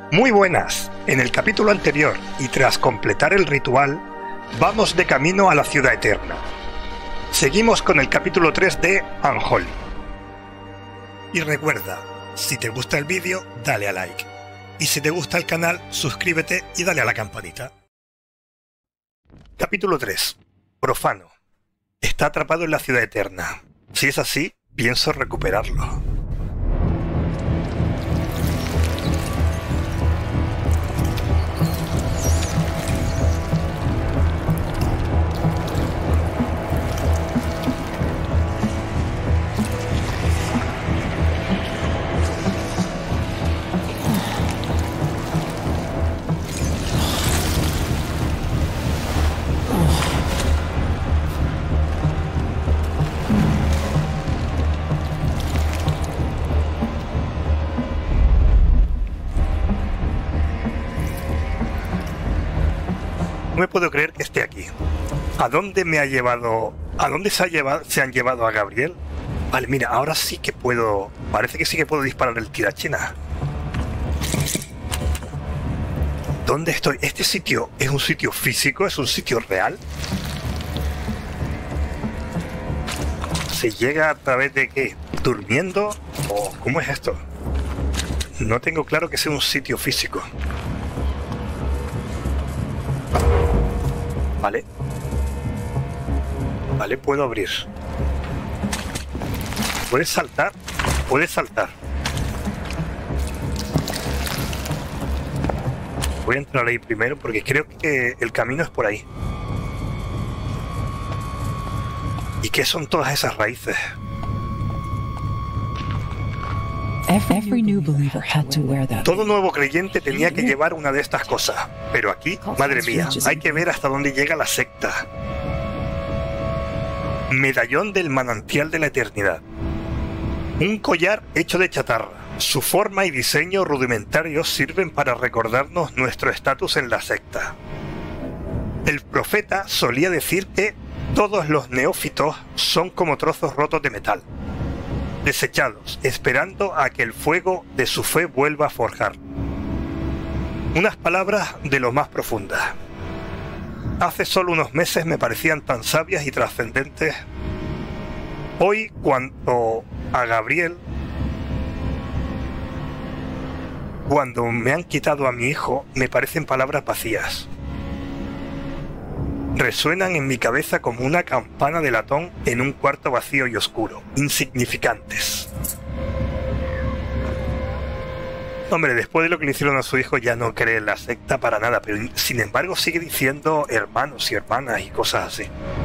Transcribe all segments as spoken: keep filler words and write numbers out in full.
Muy buenas. En el capítulo anterior, y tras completar el ritual, vamos de camino a la Ciudad Eterna. Seguimos con el capítulo tres de Unholy. Y recuerda, si te gusta el vídeo, dale a like. Y si te gusta el canal, suscríbete y dale a la campanita. Capítulo tres. Profano. Está atrapado en la Ciudad Eterna. Si es así, pienso recuperarlo. No me puedo creer que esté aquí. ¿A dónde me ha llevado? ¿A dónde se, ha llevado, se han llevado a Gabriel? Vale, mira, ahora sí que puedo... Parece que sí que puedo disparar el tirachina. ¿Dónde estoy? ¿Este sitio es un sitio físico? ¿Es un sitio real? ¿Se llega a través de qué? ¿Durmiendo? ¿O cómo es esto? No tengo claro que sea un sitio físico. Vale. Vale, puedo abrir. ¿Puedes saltar? Puedes saltar. Voy a entrar ahí primero porque creo que el camino es por ahí. ¿Y qué son todas esas raíces? Todo nuevo creyente tenía que llevar una de estas cosas. Pero aquí, madre mía, hay que ver hasta dónde llega la secta. Medallón del manantial de la eternidad. Un collar hecho de chatarra. Su forma y diseño rudimentarios sirven para recordarnos nuestro estatus en la secta. El profeta solía decir que todos los neófitos son como trozos rotos de metal, desechados, esperando a que el fuego de su fe vuelva a forjar. Unas palabras de lo más profundas. Hace solo unos meses me parecían tan sabias y trascendentes. Hoy, cuando a Gabriel, cuando me han quitado a mi hijo, me parecen palabras vacías. Resuenan en mi cabeza como una campana de latón en un cuarto vacío y oscuro, insignificantes. Hombre, después de lo que le hicieron a su hijo ya no cree en la secta para nada, pero sin embargo sigue diciendo hermanos y hermanas y cosas así.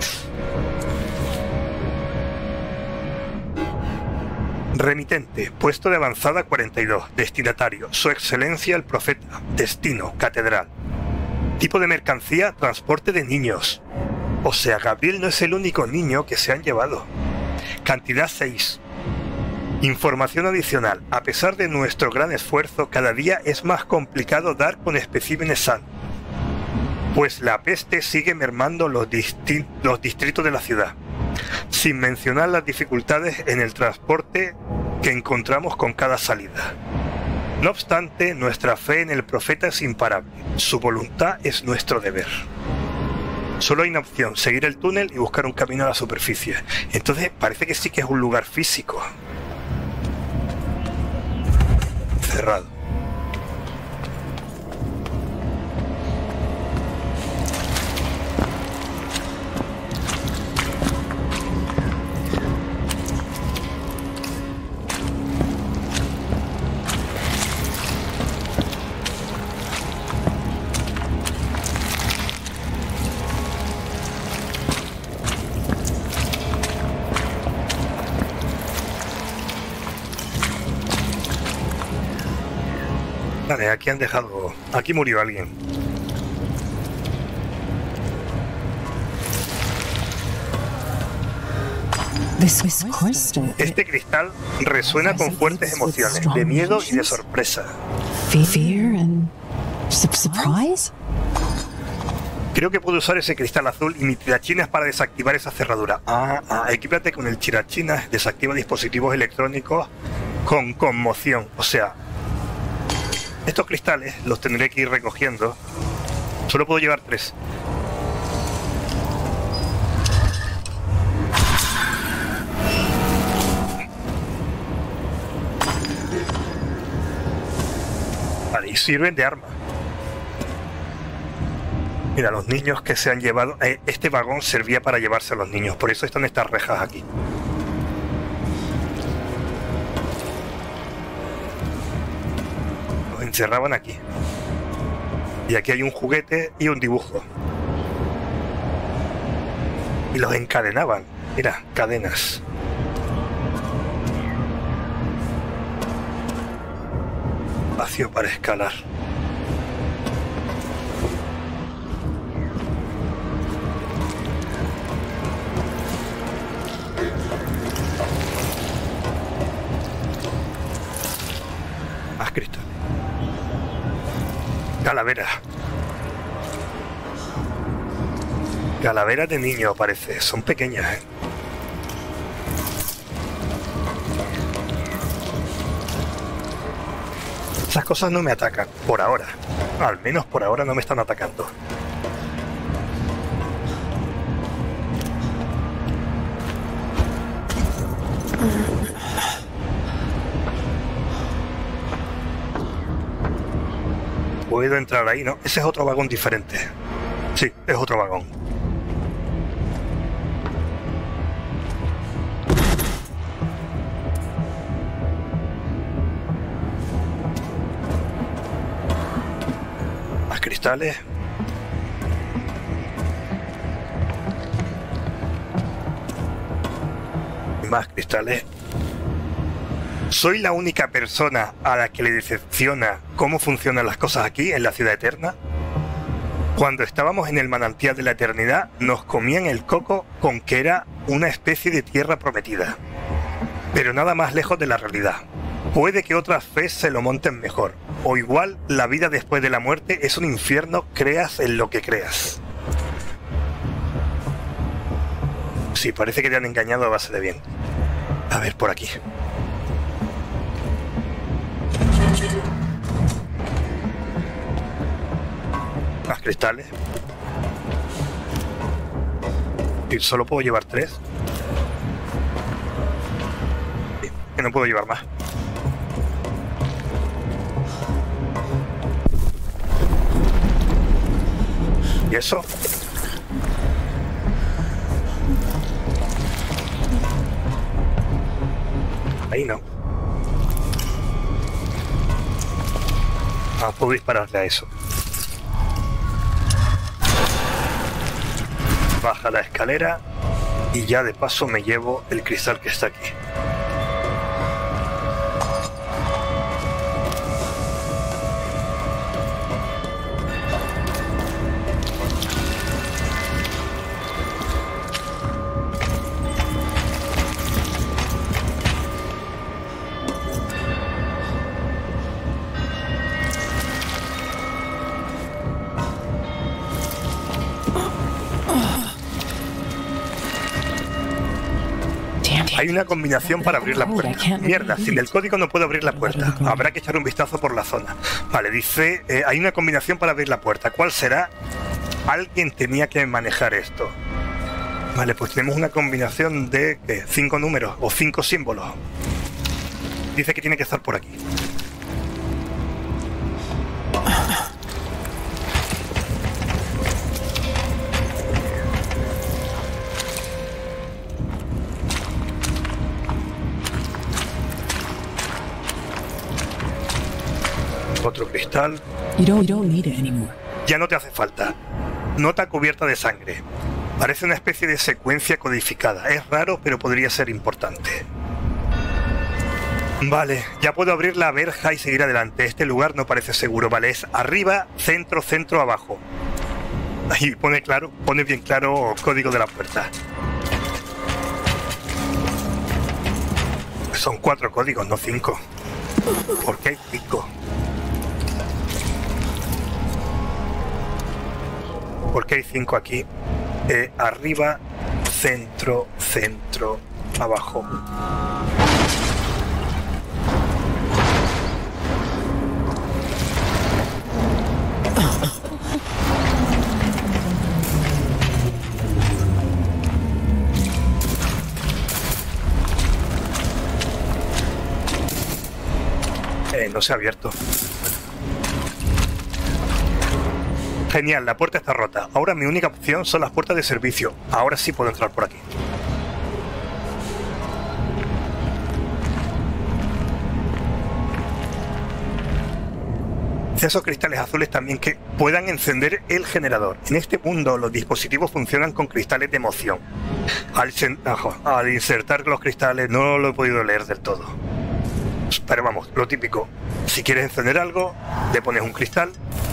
Remitente, puesto de avanzada cuarenta y dos, destinatario, su excelencia el profeta, destino, catedral. Tipo de mercancía, transporte de niños. O sea, Gabriel no es el único niño que se han llevado. Cantidad seis. Información adicional. A pesar de nuestro gran esfuerzo, cada día es más complicado dar con especímenes sanos, pues la peste sigue mermando los, disti- los distritos de la ciudad, sin mencionar las dificultades en el transporte que encontramos con cada salida. No obstante, nuestra fe en el profeta es imparable. Su voluntad es nuestro deber. Solo hay una opción, seguir el túnel y buscar un camino a la superficie. Entonces parece que sí que es un lugar físico. Cerrado. Vale, aquí han dejado... Aquí murió alguien. Este cristal resuena con fuertes emociones, de miedo y de sorpresa. Creo que puedo usar ese cristal azul y mi tirachinas para desactivar esa cerradura. Ah, ah, equípate con el tirachinas, desactiva dispositivos electrónicos con conmoción. O sea, Estos cristales los tendré que ir recogiendo. Solo puedo llevar tres. Vale, y sirven de arma. Mira, los niños que se han llevado... Eh, este vagón servía para llevarse a los niños, por eso están estas rejas aquí. Los encerraban aquí. Y aquí hay un juguete y un dibujo. Y los encadenaban. Mira, cadenas. Espacio para escalar. Más cristales. Calavera. Calaveras de niño, parece. Son pequeñas, ¿eh? Esas cosas no me atacan, por ahora. Al menos por ahora no me están atacando. ¿Puedo entrar ahí? No, ese es otro vagón diferente. Sí, es otro vagón. Más cristales. Más cristales. ¿Soy la única persona a la que le decepciona cómo funcionan las cosas aquí, en la Ciudad Eterna? Cuando estábamos en el manantial de la eternidad, nos comían el coco con que era una especie de tierra prometida. Pero nada más lejos de la realidad. Puede que otras fes se lo monten mejor. O igual, la vida después de la muerte es un infierno, creas en lo que creas. Sí, parece que te han engañado a base de bien. A ver, por aquí. Más cristales. Y solo puedo llevar tres. Sí, que no puedo llevar más. ¿Y eso? Ahí no. Ah, puedo dispararle a eso. Baja la escalera y ya de paso me llevo el cristal que está aquí. Hay una combinación para abrir la puerta. Mierda, sin el código no puedo abrir la puerta. Habrá que echar un vistazo por la zona. Vale, dice, eh, hay una combinación para abrir la puerta. ¿Cuál será? Alguien tenía que manejar esto. Vale, pues tenemos una combinación de ¿qué? cinco números o cinco símbolos. Dice que tiene que estar por aquí. Otro cristal. Ya no te hace falta. Nota cubierta de sangre. Parece una especie de secuencia codificada. Es raro, pero podría ser importante. Vale, ya puedo abrir la verja y seguir adelante. Este lugar no parece seguro. Vale, es arriba, centro, centro, abajo. Ahí pone claro, pone bien claro el código de la puerta. Son cuatro códigos, no cinco. ¿Por qué hay cinco? ¿Por qué hay cinco aquí? Eh, arriba, centro, centro, abajo. Eh, no se ha abierto. Genial, la puerta está rota. Ahora mi única opción son las puertas de servicio. Ahora sí puedo entrar por aquí. Esos cristales azules también que puedan encender el generador. En este mundo los dispositivos funcionan con cristales de emoción. Al, al insertar los cristales no lo he podido leer del todo. Pero vamos, lo típico. Si quieres encender algo, le pones un cristal.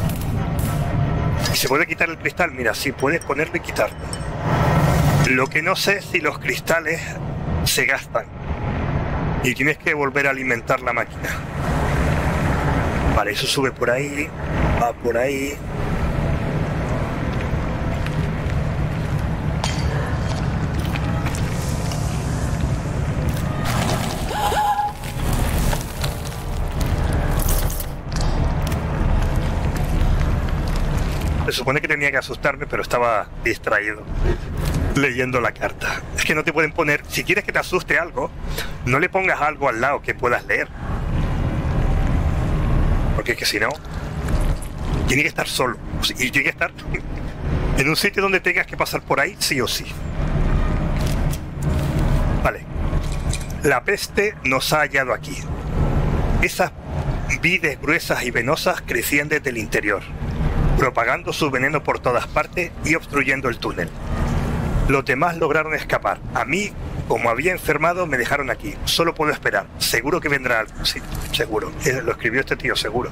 ¿Y se puede quitar el cristal? Mira, sí, puedes ponerlo y quitarlo. Lo que no sé es si los cristales se gastan. Y tienes que volver a alimentar la máquina. Vale, eso sube por ahí, va por ahí. Se supone que tenía que asustarme, pero estaba distraído leyendo la carta. Es que no te pueden poner... Si quieres que te asuste algo, no le pongas algo al lado que puedas leer. Porque es que si no, tiene que estar solo. Y tiene que estar en un sitio donde tengas que pasar por ahí, sí o sí. Vale. La peste nos ha hallado aquí. Esas vides gruesas y venosas crecían desde el interior, propagando su veneno por todas partes y obstruyendo el túnel. Los demás lograron escapar. A mí, como había enfermado, me dejaron aquí. Solo puedo esperar. Seguro que vendrá algo. Sí, seguro. Eh, lo escribió este tío, seguro.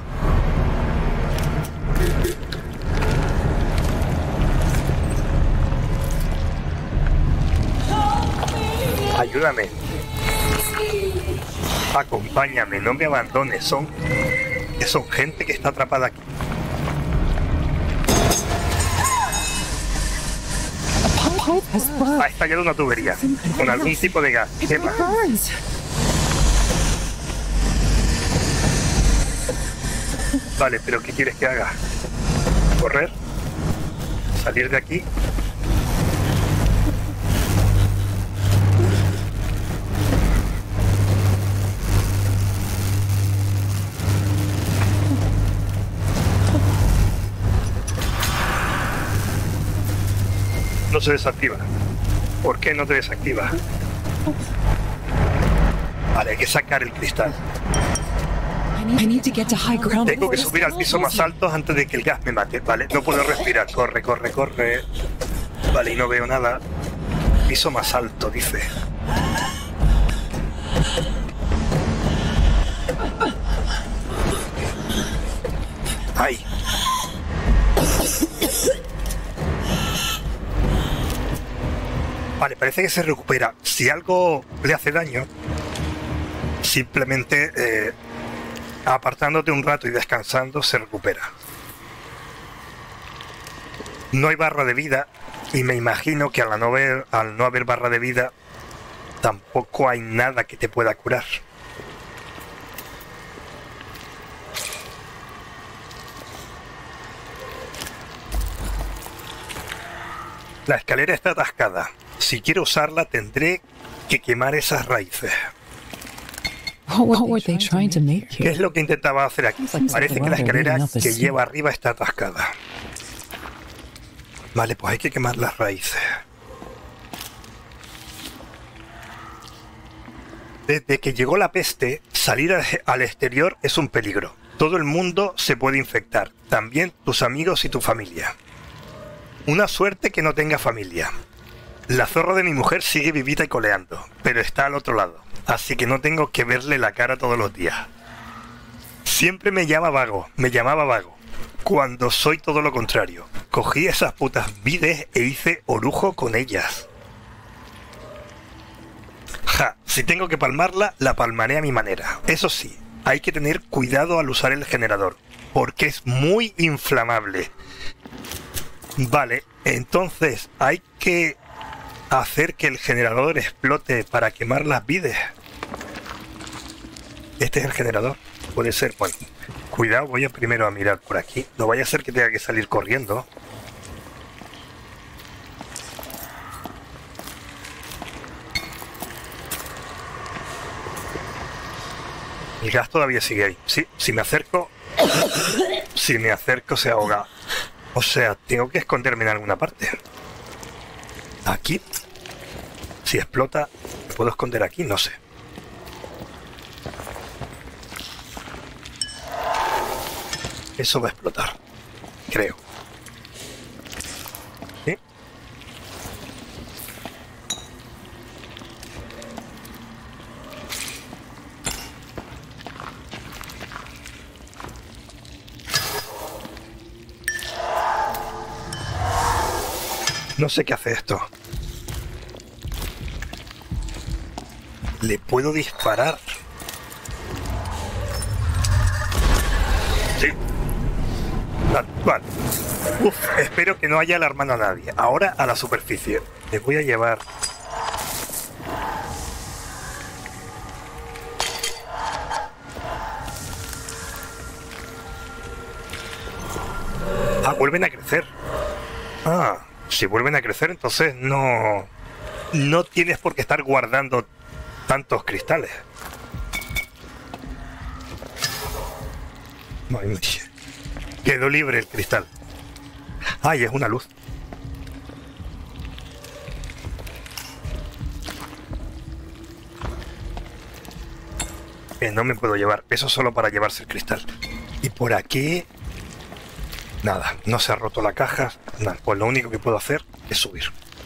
Ayúdame. Acompáñame, no me abandones. Son, son gente que está atrapada aquí. Ha estallado una tubería con algún tipo de gas. Quema. Vale, pero ¿qué quieres que haga? ¿Correr? ¿Salir de aquí? No se desactiva. ¿Por qué no te desactiva? Vale, hay que sacar el cristal. Tengo que subir al piso más alto antes de que el gas me mate. Vale, no puedo respirar. Corre, corre, corre. Vale, y no veo nada. Piso más alto, dice. ¡Ay! Vale, parece que se recupera. Si algo le hace daño, simplemente eh, apartándote un rato y descansando se recupera. No hay barra de vida y me imagino que al no haber, al no haber barra de vida tampoco hay nada que te pueda curar. La escalera está atascada. Si quiero usarla, tendré que quemar esas raíces. ¿Qué es lo que intentaba hacer aquí? Parece que la escalera que lleva arriba está atascada. Vale, pues hay que quemar las raíces. Desde que llegó la peste, salir al exterior es un peligro. Todo el mundo se puede infectar, también tus amigos y tu familia. Una suerte que no tenga familia. La zorra de mi mujer sigue vivita y coleando, pero está al otro lado, así que no tengo que verle la cara todos los días. Siempre me llama vago, me llamaba vago, cuando soy todo lo contrario. Cogí esas putas vides e hice orujo con ellas. Ja, si tengo que palmarla, la palmaré a mi manera. Eso sí, hay que tener cuidado al usar el generador, porque es muy inflamable. Vale, entonces hay que hacer que el generador explote para quemar las vides. Este es el generador. Puede ser, bueno, cuidado, voy a primero a mirar por aquí. No vaya a ser que tenga que salir corriendo. El gas todavía sigue ahí. Sí, si me acerco... Si me acerco se ahoga. O sea, tengo que esconderme en alguna parte. Aquí. Si explota, ¿me puedo esconder aquí? No sé. Eso va a explotar. Creo. ¿Sí? No sé qué hace esto. ¿Le puedo disparar? Sí. Vale, vale. Uf, espero que no haya alarmado a nadie. Ahora a la superficie. Les voy a llevar... Ah, vuelven a crecer. Ah, si vuelven a crecer, entonces no... No tienes por qué estar guardando tantos cristales. Quedó libre el cristal. Ay, es una luz. Eh, no me puedo llevar. Eso solo para llevarse el cristal. Y por aquí... Nada, no se ha roto la caja. Nada, pues lo único que puedo hacer es subir.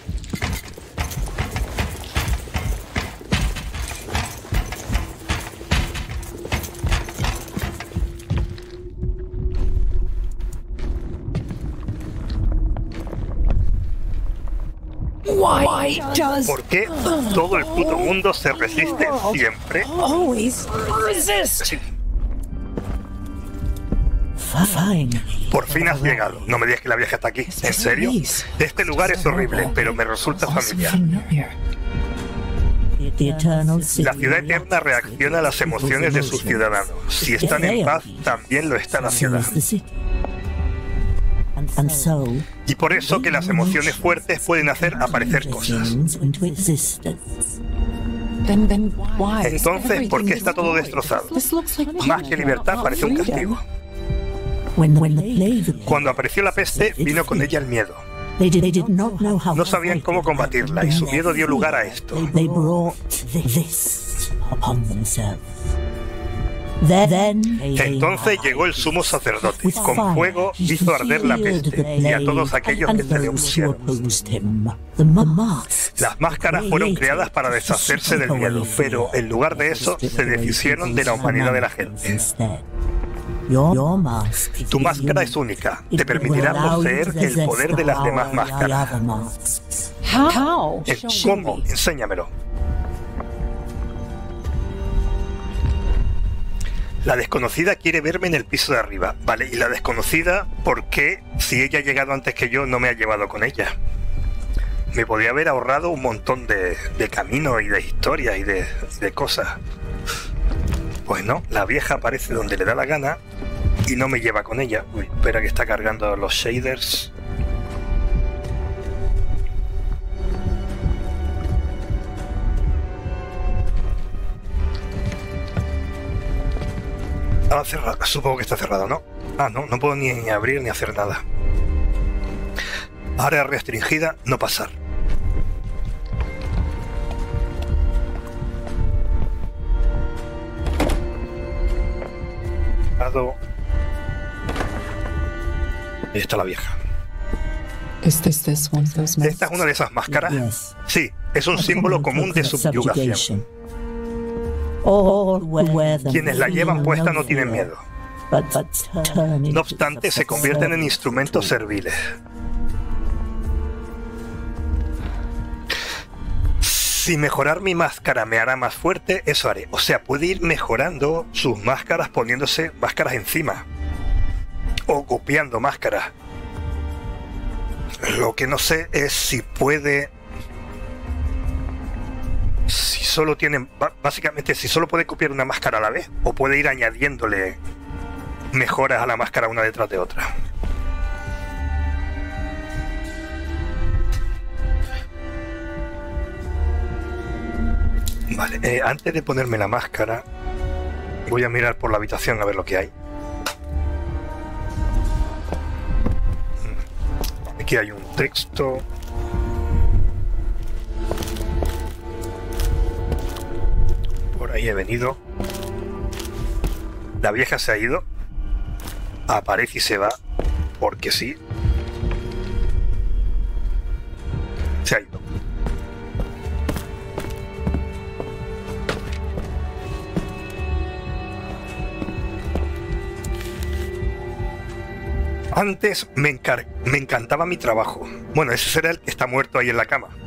¿Por qué todo el puto mundo se resiste siempre? Sí. Por fin has llegado. No me digas que la viaje hasta aquí. ¿En serio? Este lugar es horrible, pero me resulta familiar. La ciudad eterna reacciona a las emociones de sus ciudadanos. Si están en paz, también lo está la ciudad. Y por eso que las emociones fuertes pueden hacer aparecer cosas. Entonces, ¿por qué está todo destrozado? Más que libertad, parece un castigo. Cuando apareció la peste, vino con ella el miedo. No sabían cómo combatirla y su miedo dio lugar a esto. Entonces llegó el sumo sacerdote. Con fuego hizo arder la peste y a todos aquellos que se le opusieron. Las máscaras fueron creadas para deshacerse del miedo, pero en lugar de eso se deshicieron de la humanidad de la gente. Tu máscara es única. Te permitirá poseer el poder de las demás máscaras. ¿Cómo? Enséñamelo. La desconocida quiere verme en el piso de arriba. Vale, y la desconocida, ¿por qué, si ella ha llegado antes que yo, no me ha llevado con ella? Me podría haber ahorrado un montón de, de caminos y de historias y de, de cosas. Pues no, la vieja aparece donde le da la gana y no me lleva con ella. Uy, espera que está cargando los shaders. Ah, cerrado. Supongo que está cerrado, ¿no? Ah, no, no puedo ni abrir ni hacer nada. Área restringida, no pasar. Ahí está la vieja. ¿Esta es una de esas máscaras? Sí, es un símbolo común de subyugación. Quienes la llevan puesta no tienen miedo. No obstante, se convierten en instrumentos serviles. Si mejorar mi máscara me hará más fuerte, eso haré. O sea, puede ir mejorando sus máscaras poniéndose máscaras encima. O copiando máscaras. Lo que no sé es si puede... Si solo tiene... Básicamente, si solo puede copiar una máscara a la vez. O puede ir añadiéndole mejoras a la máscara una detrás de otra. Vale, eh, antes de ponerme la máscara, Voy a mirar por la habitación a ver lo que hay. Aquí hay un texto. Por ahí he venido. La vieja se ha ido. Aparece y se va. Porque sí. Se ha ido. Antes me, encar me encantaba mi trabajo. Bueno, ese será el que está muerto ahí en la cama.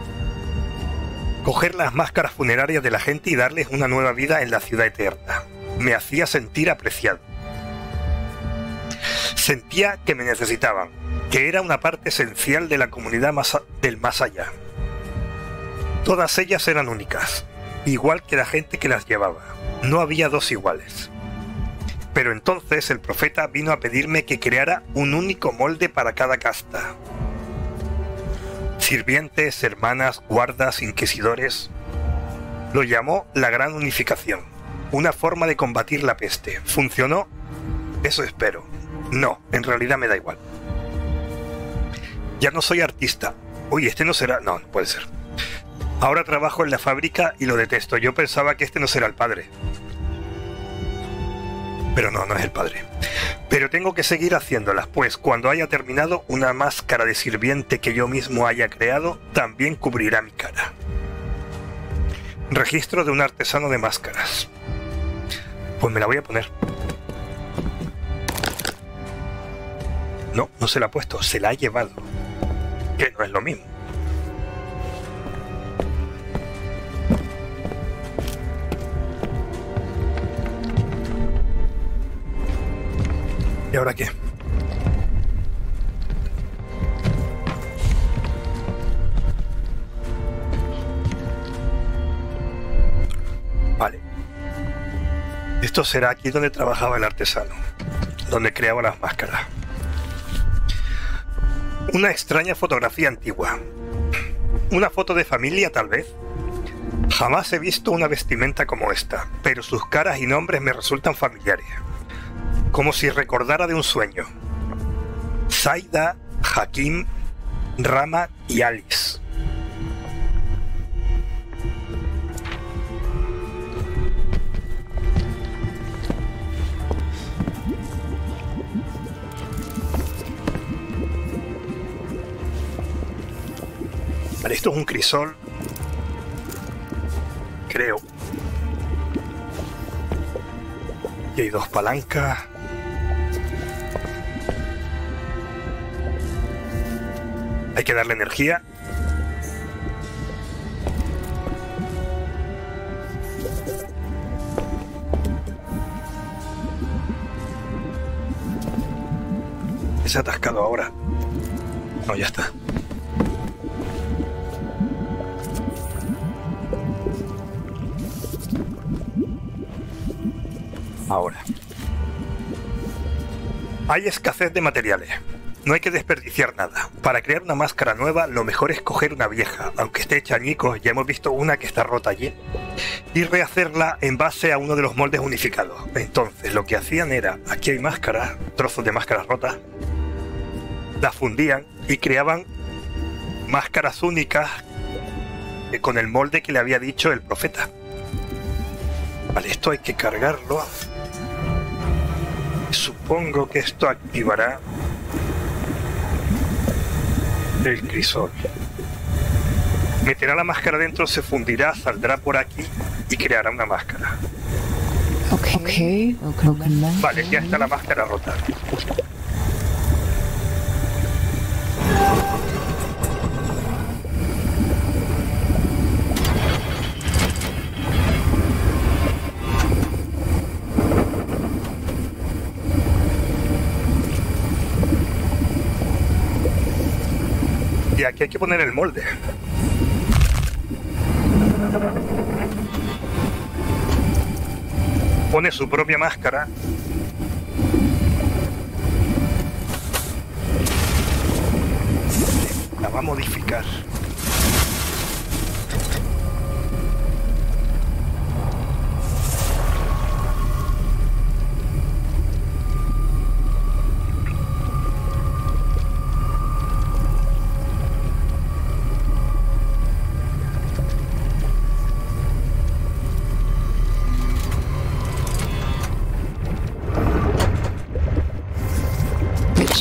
Coger las máscaras funerarias de la gente y darles una nueva vida en la ciudad eterna. Me hacía sentir apreciado. Sentía que me necesitaban, que era una parte esencial de la comunidad más del más allá. Todas ellas eran únicas, igual que la gente que las llevaba. No había dos iguales. Pero entonces el profeta vino a pedirme que creara un único molde para cada casta. Sirvientes, hermanas, guardas, inquisidores. Lo llamó la Gran Unificación, una forma de combatir la peste. ¿Funcionó? Eso espero. No, en realidad me da igual. Ya no soy artista. Uy, este no será... No, no puede ser. Ahora trabajo en la fábrica y lo detesto. Yo pensaba que este no será el padre. Pero no, no es el padre. Pero tengo que seguir haciéndolas, pues cuando haya terminado, una máscara de sirviente que yo mismo haya creado también cubrirá mi cara. Registro de un artesano de máscaras. Pues me la voy a poner. No, no se la ha puesto, se la ha llevado. Que no es lo mismo. ¿Y ahora qué? Vale. Esto será aquí donde trabajaba el artesano, donde creaba las máscaras. Una extraña fotografía antigua. Una foto de familia, tal vez. Jamás he visto una vestimenta como esta, pero sus caras y nombres me resultan familiares. Como si recordara de un sueño. Zaida, Hakim, Rama y Alice. Vale, esto es un crisol. Creo. Y hay dos palancas. Hay que darle energía. Se ha atascado ahora. No, ya está. Ahora. Hay escasez de materiales. No hay que desperdiciar nada. Para crear una máscara nueva, lo mejor es coger una vieja, aunque esté hecha añicos, ya hemos visto una que está rota allí, y rehacerla en base a uno de los moldes unificados. Entonces, lo que hacían era, aquí hay máscaras, trozos de máscaras rotas, las fundían y creaban máscaras únicas con el molde que le había dicho el profeta. Vale, esto hay que cargarlo. Supongo que esto activará el crisol. Meterá la máscara dentro, se fundirá, saldrá por aquí y creará una máscara. Okay. Okay. Okay. Vale, ya está la máscara rota. Y aquí hay que poner el molde. Pone su propia máscara. La va a modificar.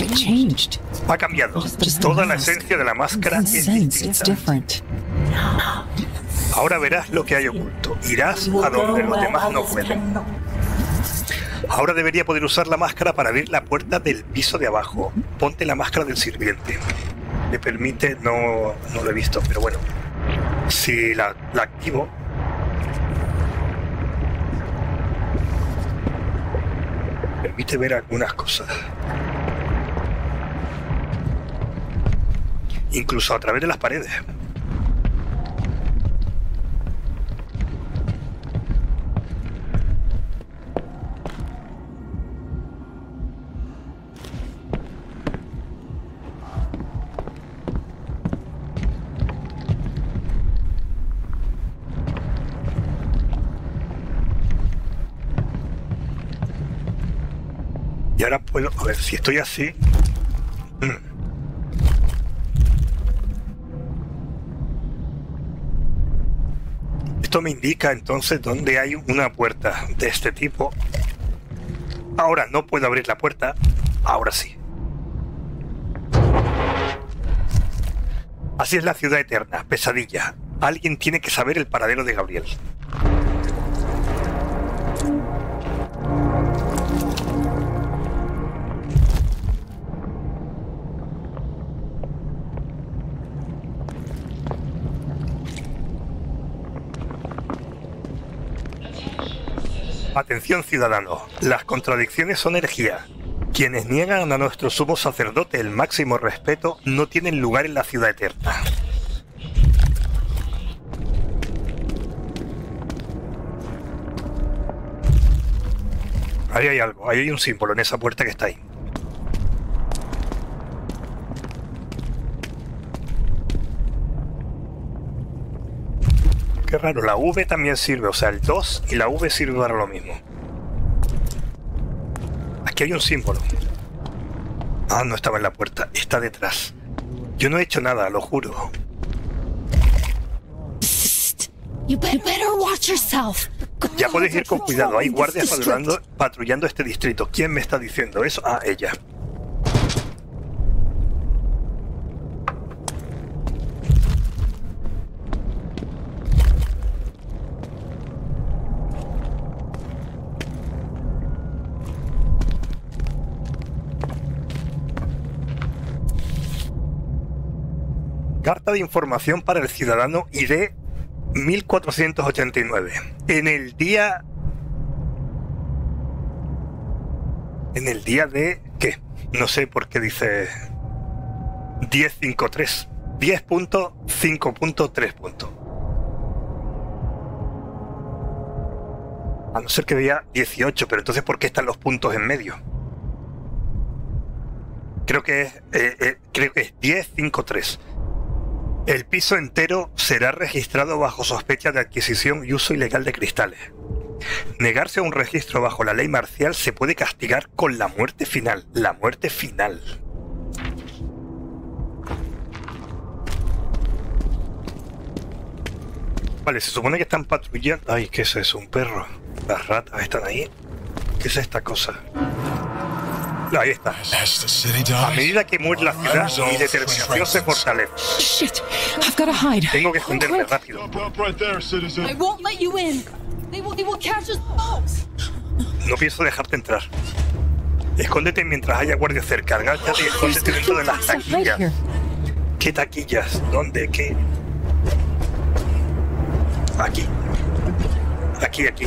It changed. Ha cambiado. Toda la esencia de la máscara The es sense, it's distinta. different. Ahora verás lo que hay oculto. Irás a donde los demás no pueden. Ahora debería poder usar la máscara para abrir la puerta del piso de abajo. Ponte la máscara del sirviente. Me permite, no, no lo he visto, pero bueno. Si la, la activo... Permite ver algunas cosas. Incluso a través de las paredes. Y ahora puedo, a ver, si estoy así... Esto me indica entonces dónde hay una puerta de este tipo. Ahora no puedo abrir la puerta, ahora sí. Así es la ciudad eterna, pesadilla. Alguien tiene que saber el paradero de Gabriel. Atención, ciudadano, las contradicciones son herejía. Quienes niegan a nuestro sumo sacerdote el máximo respeto no tienen lugar en la ciudad eterna. Ahí hay algo, ahí hay un símbolo en esa puerta que está ahí. Qué raro, la V también sirve, o sea, el dos y la V sirve para lo mismo. Aquí hay un símbolo. Ah, no estaba en la puerta, está detrás. Yo no he hecho nada, lo juro. You better watch yourself. Ya podéis ir con cuidado, hay guardias patrullando, patrullando este distrito. ¿Quién me está diciendo eso? Ah, ella. Carta de información para el ciudadano I D mil cuatrocientos ochenta y nueve. En el día... En el día de... ¿Qué? No sé por qué dice... diez punto cincuenta y tres. diez punto cinco punto tres. A no ser que vea dieciocho, pero entonces ¿por qué están los puntos en medio? Creo que es... Eh, eh, creo que es diez punto cincuenta y tres. El piso entero será registrado bajo sospecha de adquisición y uso ilegal de cristales. Negarse a un registro bajo la ley marcial se puede castigar con la muerte final. La muerte final. Vale, se supone que están patrullando... Ay, ¿qué es eso? ¿Un perro? Las ratas están ahí. ¿Qué es esta cosa? Ahí está. A medida que muere la ciudad, mi determinación se fortalece. Shit! I've got to hide. Tengo que esconderme rápido. I won't let you in. They will, they will catch us both. No pienso dejarte entrar. Escóndete mientras haya guardia cerca. Agáchate y escóndete dentro de las Stuff right taquillas. here. ¿Qué taquillas? ¿Dónde? ¿Qué? Aquí. Aquí, aquí.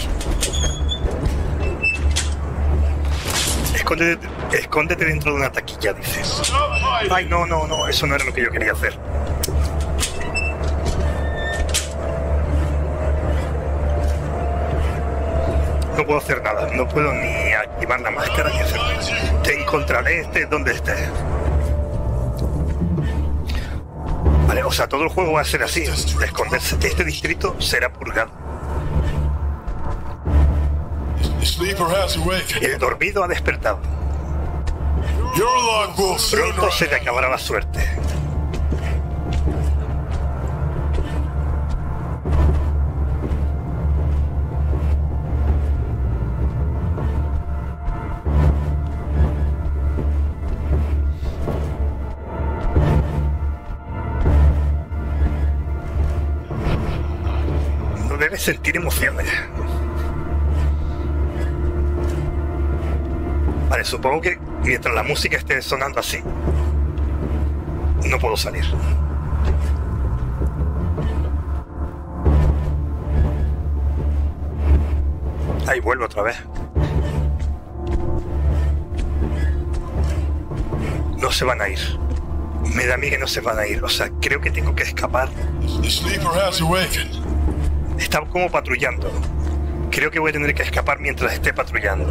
Escóndete, escóndete dentro de una taquilla, dices. Ay, no, no, no, eso no era lo que yo quería hacer. No puedo hacer nada, no puedo ni activar la máscara ni hacer nada. Te encontraré este donde estés. Vale, o sea, todo el juego va a ser así, de esconderse. Este distrito será purgado. El dormido ha despertado. Pronto se te acabará la suerte. sentir emociones. Vale, supongo que mientras la música esté sonando así, no puedo salir. Ahí vuelvo otra vez. No se van a ir. Me da a mí que no se van a ir. O sea, creo que tengo que escapar. The sleeper has awakened. Está como patrullando. Creo que voy a tener que escapar mientras esté patrullando.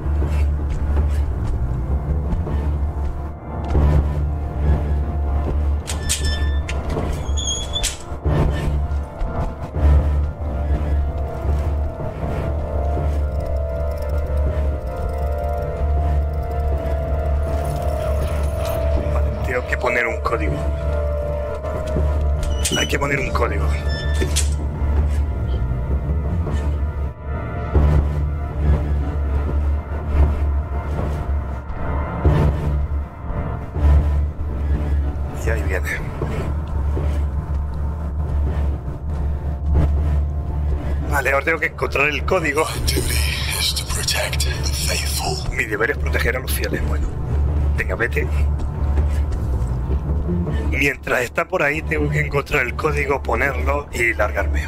Tengo que poner un código. Hay que poner un código. Y ahí viene. Vale, ahora tengo que encontrar el código. Mi deber es proteger a los fieles. Bueno, venga, vete. Mientras está por ahí tengo que encontrar el código, ponerlo y largarme.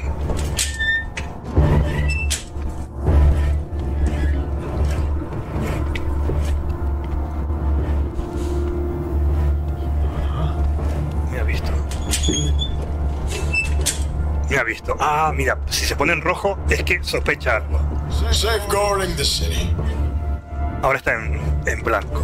Me ha visto. Me ha visto. Ah, mira, si se pone en rojo es que sospecha algo. Safeguarding the city. Ahora está en, en blanco.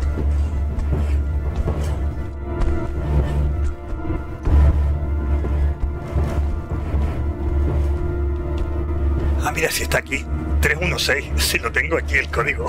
Ah, mira, si está aquí. tres uno seis. Si lo tengo aquí el código.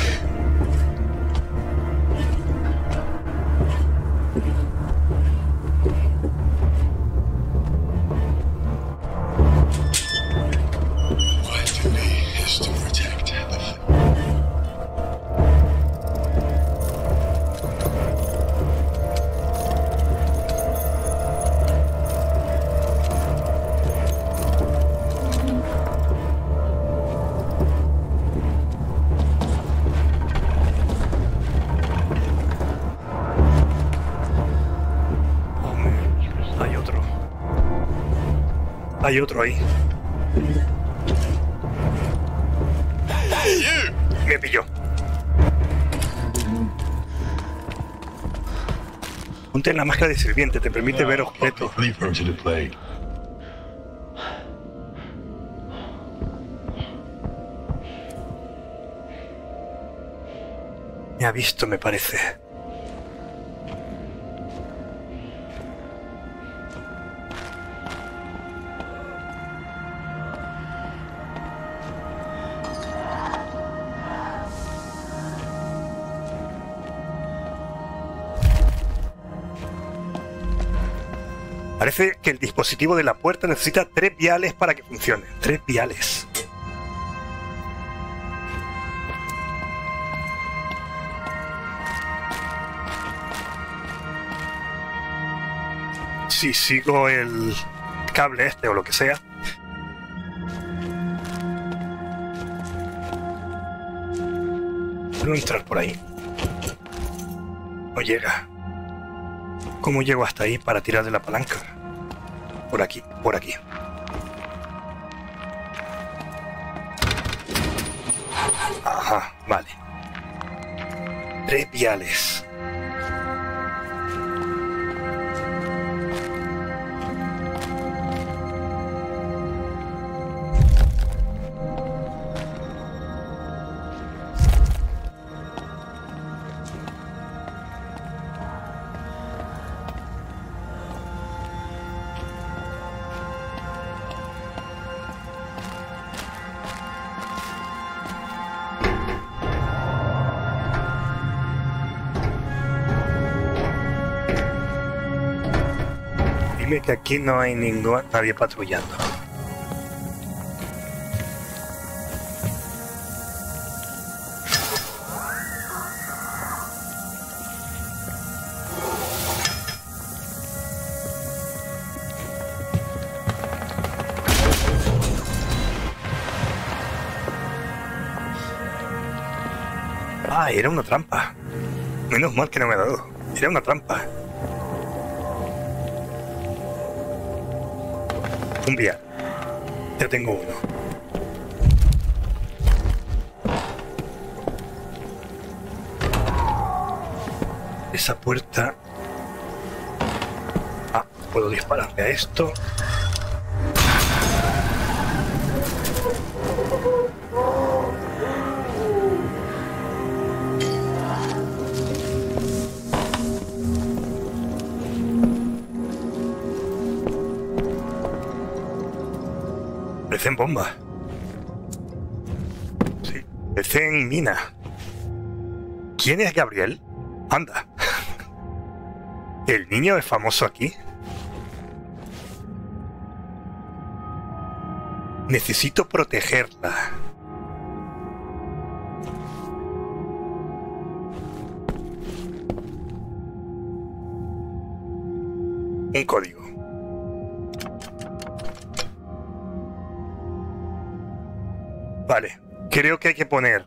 Hay otro ahí. Me pilló. Ponte en la máscara de sirviente, te permite ver objetos. Me ha visto, me parece. Parece que el dispositivo de la puerta necesita tres viales para que funcione. Tres viales. Si sigo el cable este o lo que sea. Puedo entrar por ahí. No llega. ¿Cómo llego hasta ahí para tirar de la palanca? Por aquí, por aquí. Ajá, vale. Tres viales. Dime que aquí no hay ningún nadie patrullando. Ah, era una trampa. Menos mal que no me ha dado. Era una trampa. Un vial. Ya tengo uno. Esa puerta... Ah, puedo dispararle a esto. Parecen bombas. Sí, parecen minas. ¿Quién es Gabriel? Anda. ¿El niño es famoso aquí? Necesito protegerla. Un código. Vale, creo que hay que poner...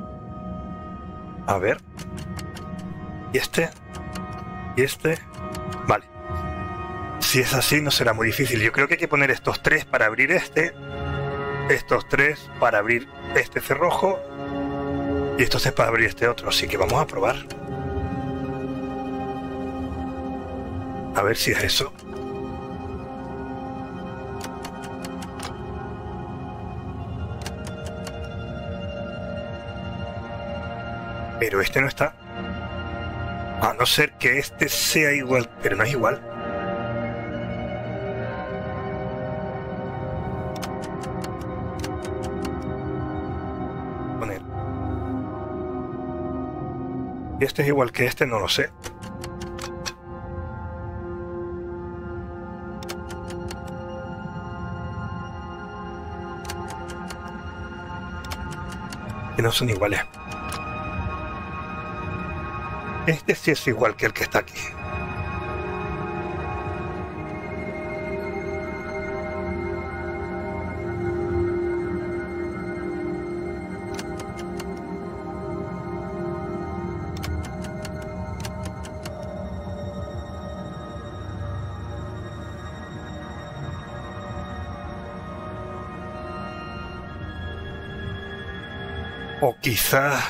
A ver... Y este... Y este... Vale. Si es así no será muy difícil. Yo creo que hay que poner estos tres para abrir este. Estos tres para abrir este cerrojo. Y estos tres para abrir este otro. Así que vamos a probar. A ver si es eso. Pero este no está. A no ser que este sea igual, pero no es igual. Poner. Y este es igual que este, no lo sé. Que no son iguales. Este sí es igual que el que está aquí. O quizá...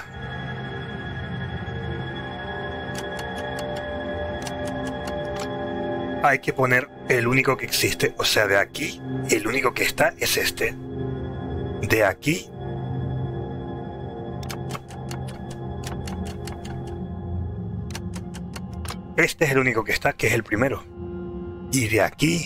hay que poner el único que existe. O sea, de aquí, el único que está es este. De aquí... este es el único que está, que es el primero. Y de aquí...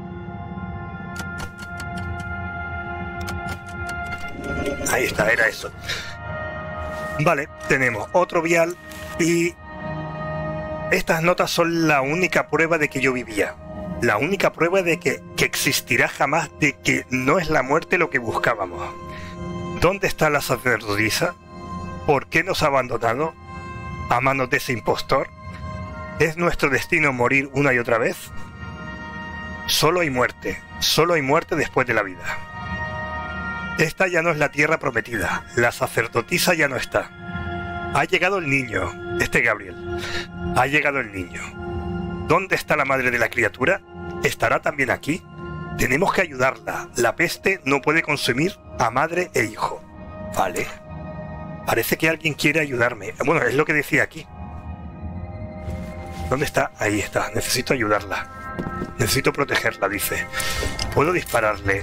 ahí está, era eso. Vale, tenemos otro vial y... estas notas son la única prueba de que yo vivía. La única prueba de que, que existirá jamás, de que no es la muerte lo que buscábamos. ¿Dónde está la sacerdotisa? ¿Por qué nos ha abandonado a manos de ese impostor? ¿Es nuestro destino morir una y otra vez? Solo hay muerte. Solo hay muerte después de la vida. Esta ya no es la tierra prometida. La sacerdotisa ya no está. Ha llegado el niño, este Gabriel. Ha llegado el niño. ¿Dónde está la madre de la criatura? ¿Estará también aquí? Tenemos que ayudarla. La peste no puede consumir a madre e hijo. Vale. Parece que alguien quiere ayudarme. Bueno, es lo que decía aquí. ¿Dónde está? Ahí está. Necesito ayudarla. Necesito protegerla, dice. ¿Puedo dispararle?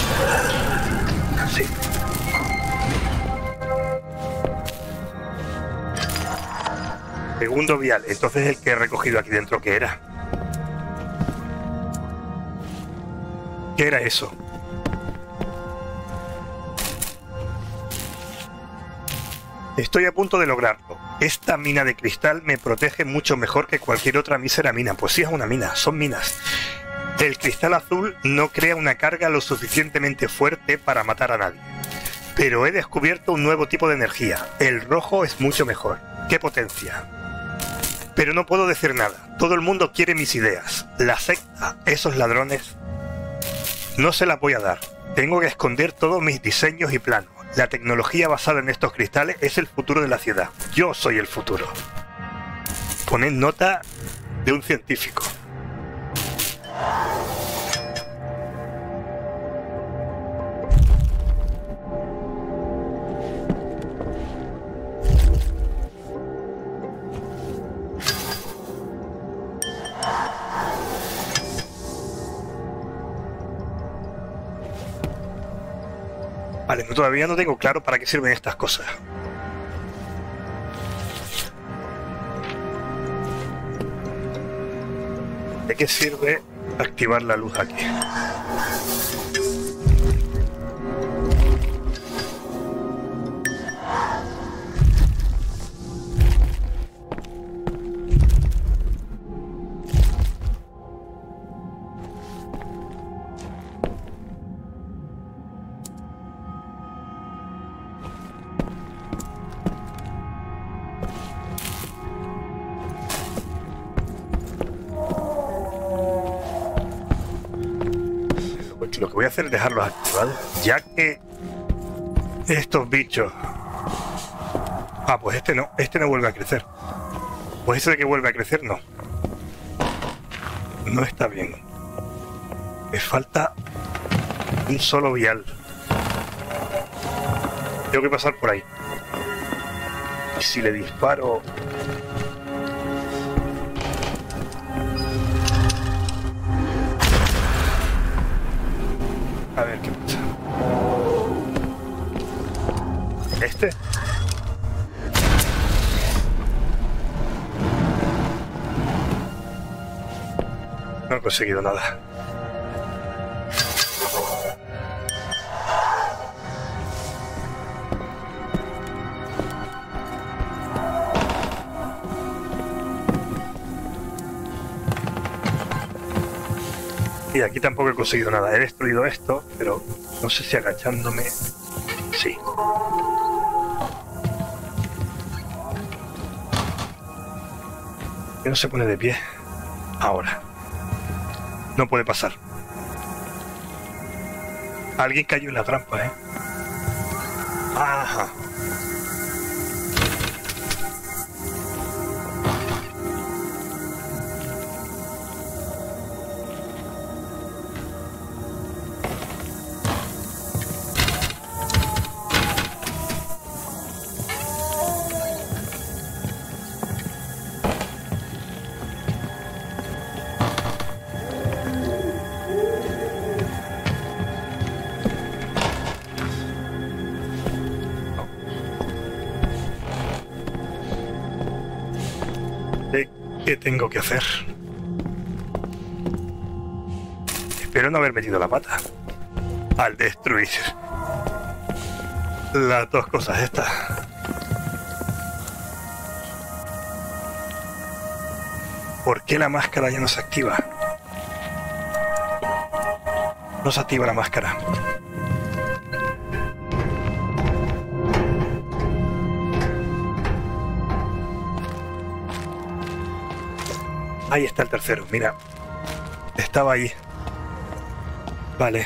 Sí. Segundo vial, entonces el que he recogido aquí dentro, ¿qué era? ¿Qué era eso? Estoy a punto de lograrlo. Esta mina de cristal me protege mucho mejor que cualquier otra mísera mina. Pues sí, es una mina, son minas. El cristal azul no crea una carga lo suficientemente fuerte para matar a nadie. Pero he descubierto un nuevo tipo de energía. El rojo es mucho mejor. ¡Qué potencia! Pero no puedo decir nada. Todo el mundo quiere mis ideas. La secta, esos ladrones... no se las voy a dar. Tengo que esconder todos mis diseños y planos. La tecnología basada en estos cristales es el futuro de la ciudad. Yo soy el futuro. Poned nota de un científico. Vale, no, todavía no tengo claro para qué sirven estas cosas. ¿De qué sirve activar la luz aquí? Lo que voy a hacer es dejarlos activados, ya que estos bichos... Ah, pues este no, este no vuelve a crecer. Pues ese de que vuelve a crecer, no. No está bien. Me falta un solo vial. Tengo que pasar por ahí. Y si le disparo... A ver qué pasa. ¿Este? No he conseguido nada. Y aquí tampoco he conseguido nada. He destruido esto, pero no sé si agachándome... Sí. Que no se pone de pie. Ahora. No puede pasar. Alguien cayó en la trampa, ¿eh? Ajá. ¿Qué tengo que hacer? Espero no haber metido la pata al destruir las dos cosas estas. ¿Por qué la máscara ya no se activa? No se activa la máscara. Ahí está el tercero, mira. Estaba ahí. Vale.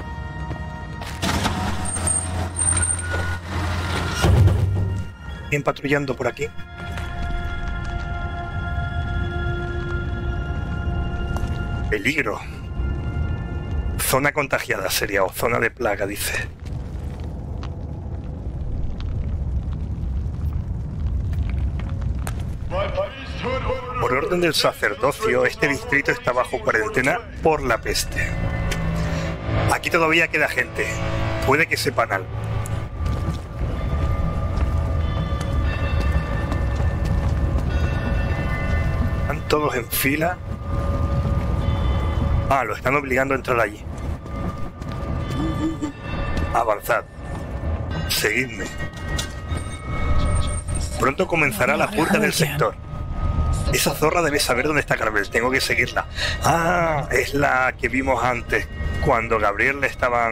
Bien patrullando por aquí. Peligro. Zona contagiada sería, o zona de plaga, dice. Por orden del sacerdocio, este distrito está bajo cuarentena por la peste. Aquí todavía queda gente. Puede que sepan algo. Están todos en fila. Ah, lo están obligando a entrar allí. Avanzad. Seguidme. Pronto comenzará la purga del sector. Esa zorra debe saber dónde está Carvel. Tengo que seguirla. Ah, es la que vimos antes, cuando Gabriel le estaban...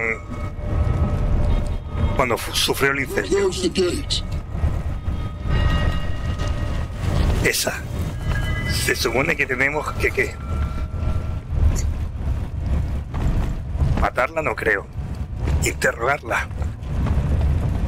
Cuando sufrió el incendio. Esa. Se supone que tenemos que... ¿qué? Matarla no creo. Interrogarla.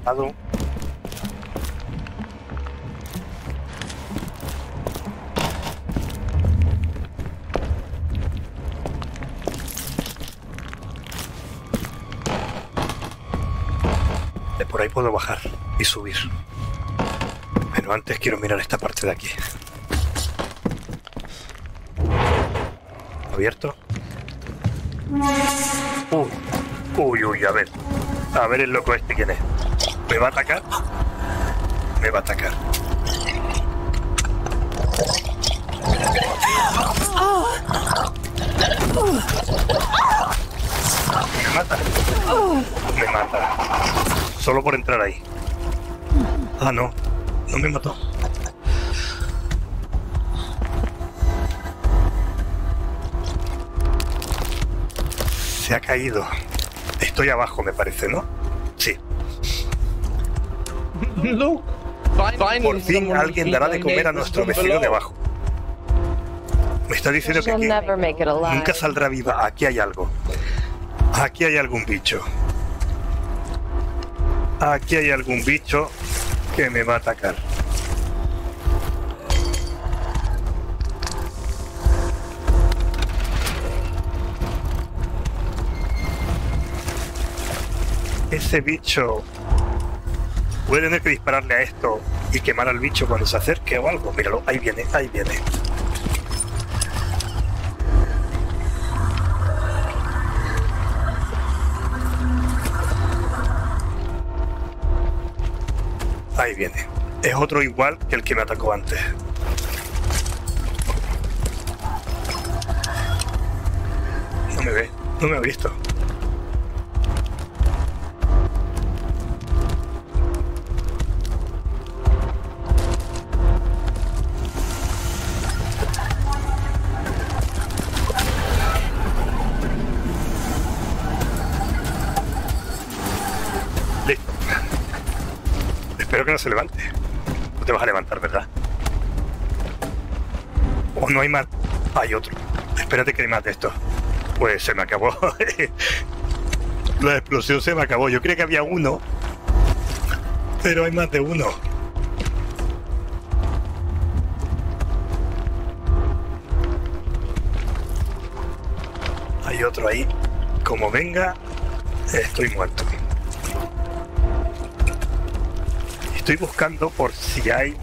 Avanzado. De por ahí puedo bajar y subir. Pero antes quiero mirar esta parte de aquí. ¿Abierto? Uy, uy, uy, a ver. A ver el loco este quién es. ¿Me va a atacar? Me va a atacar. ¿Me mata? Me mata. Solo por entrar ahí. Ah, no. No me mató. Se ha caído. Estoy abajo, me parece, ¿no? Sí. Look, Por fin alguien dará de comer a nuestro vecino de abajo. Me está diciendo que aquí nunca saldrá viva. Aquí hay algo. Aquí hay algún bicho. Aquí hay algún bicho que me va a atacar. Ese bicho... Voy a tener que dispararle a esto y quemar al bicho cuando se acerque o algo. Míralo, ahí viene, ahí viene. Ahí viene. Es otro igual que el que me atacó antes. No me ve, no me ha visto. Listo. Espero que no se levante. No te vas a levantar, ¿verdad? O no hay más. Hay otro. Espérate que hay más de esto. Pues se me acabó. La explosión se me acabó. Yo creía que había uno. Pero hay más de uno. Hay otro ahí. Como venga, estoy muerto. Estoy buscando por si hay...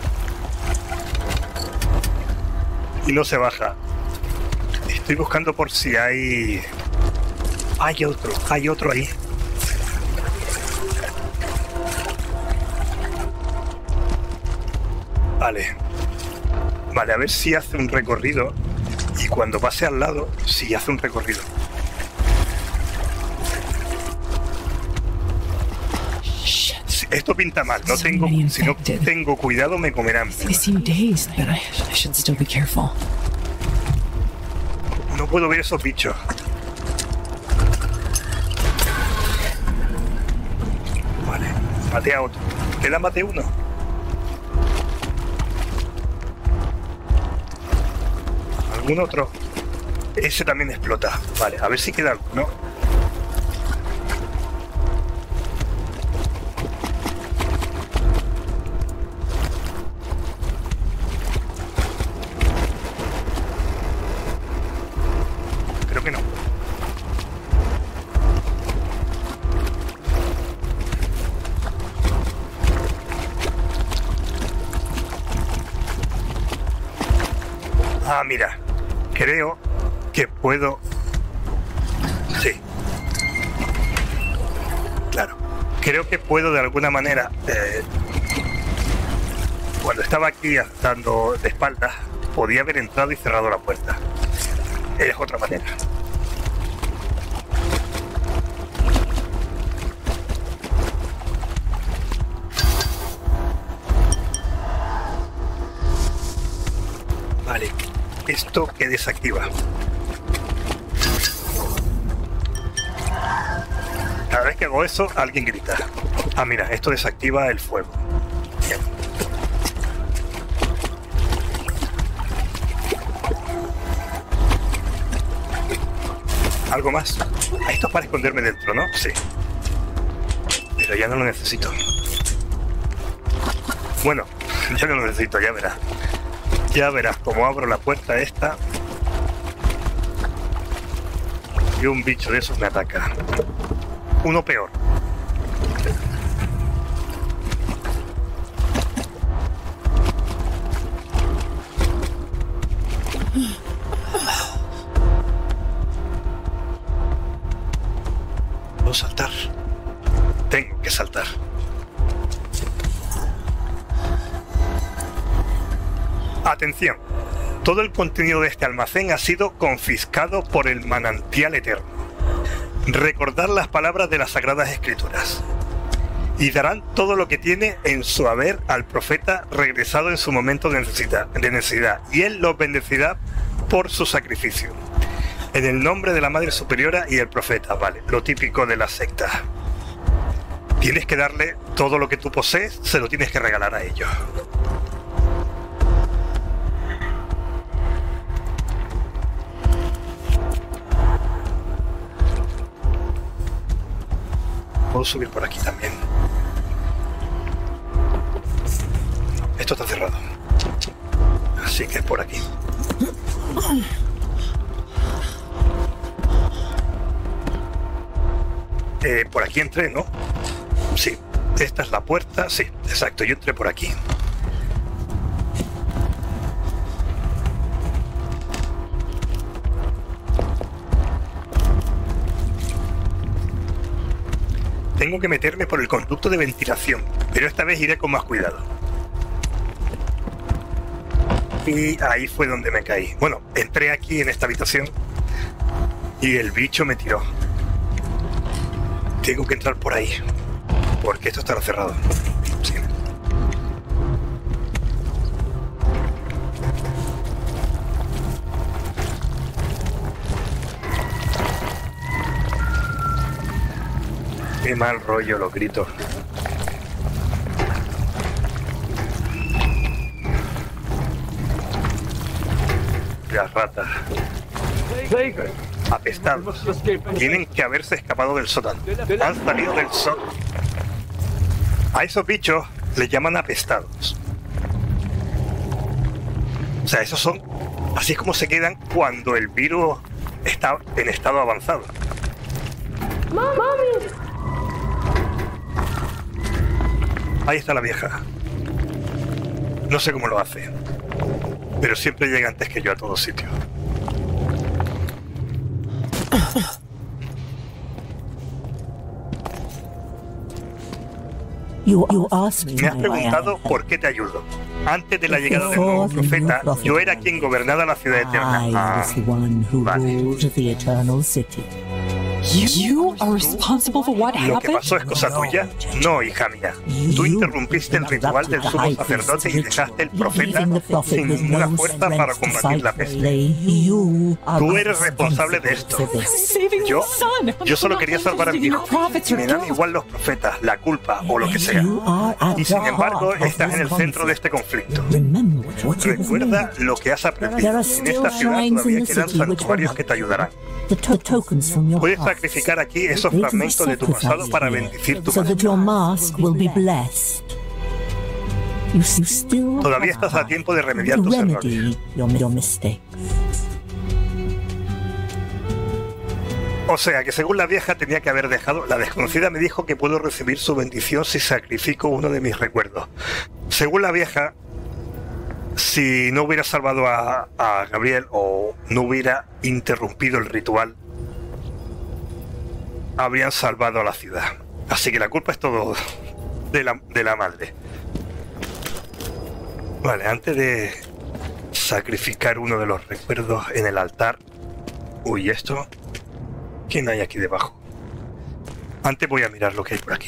Y no se baja. Estoy buscando por si hay... Hay otro, hay otro ahí. Vale. Vale, a ver si hace un recorrido. Y cuando pase al lado, si hace un recorrido. Esto pinta mal, no tengo, si no tengo cuidado me comerán. They seem dazed, but I, I should still be careful. No puedo ver esos bichos. Vale, maté a otro. ¿Queda maté uno? ¿Algún otro? Ese también explota. Vale, a ver si queda alguno. Que no. Ah, mira. Creo que puedo... Sí. Claro. Creo que puedo de alguna manera... Eh... Cuando estaba aquí andando de espaldas, podía haber entrado y cerrado la puerta. Es otra manera. Vale, esto que desactiva. Cada vez que hago eso, alguien grita. Ah, mira, esto desactiva el fuego. Bien. ¿Algo más? Esto es para esconderme dentro, ¿no? Sí. Pero ya no lo necesito. Bueno, ya no lo necesito, ya verás. Ya verás cómo abro la puerta esta y un bicho de esos me ataca. Uno peor. Puedo saltar. Tengo que saltar. Atención. Todo el contenido de este almacén ha sido confiscado por el manantial eterno. Recordad las palabras de las Sagradas Escrituras. Y darán todo lo que tiene en su haber al profeta regresado en su momento de necesidad, de necesidad, y él los bendecirá por su sacrificio. En el nombre de la Madre Superiora y el profeta, vale, lo típico de la secta. Tienes que darle todo lo que tú posees, se lo tienes que regalar a ellos. Puedo subir por aquí también. Esto está cerrado. Así que es por aquí. Eh, por aquí entré, ¿no? Sí. Esta es la puerta. Sí, exacto. Yo entré por aquí. Tengo que meterme por el conducto de ventilación, pero esta vez iré con más cuidado. Y ahí fue donde me caí. Bueno, entré aquí en esta habitación y el bicho me tiró. Tengo que entrar por ahí, porque esto estará cerrado. Sí. Qué mal rollo los gritos. Las ratas. Apestados. Tienen que haberse escapado del sótano. Han salido del sótano. A esos bichos les llaman apestados. O sea, esos son... Así es como se quedan cuando el virus está en estado avanzado. ¡Mami! Ahí está la vieja. No sé cómo lo hace, pero siempre llega antes que yo a todos sitios. Me has preguntado por qué te ayudo. Antes de la llegada del nuevo profeta, yo era quien gobernaba la ciudad eterna. Ah, vale. You are responsible for what ¿Lo que happened? pasó es cosa tuya? No, hija mía. Tú interrumpiste el ritual del sumo sacerdote y dejaste el profeta sin ninguna fuerza para combatir la peste. Tú eres responsable de esto. Yo, yo solo quería salvar a mi hijo. Me dan igual los profetas, la culpa o lo que sea. Y sin embargo, estás en el centro de este conflicto. Recuerda lo que has aprendido. En esta ciudad todavía quedan santuarios que te ayudarán. Puedes sacrificar aquí esos fragmentos de tu pasado para bendecir tu pasado. Todavía estás a tiempo de remediar tus errores. O sea, que según la vieja tenía que haber dejado... La desconocida me dijo que puedo recibir su bendición si sacrifico uno de mis recuerdos. Según la vieja, si no hubiera salvado a, a Gabriel o no hubiera interrumpido el ritual, habrían salvado a la ciudad. Así que la culpa es todo de la, de la madre. Vale, antes de sacrificar uno de los recuerdos en el altar... Uy, ¿esto? ¿Quién hay aquí debajo? Antes voy a mirar lo que hay por aquí.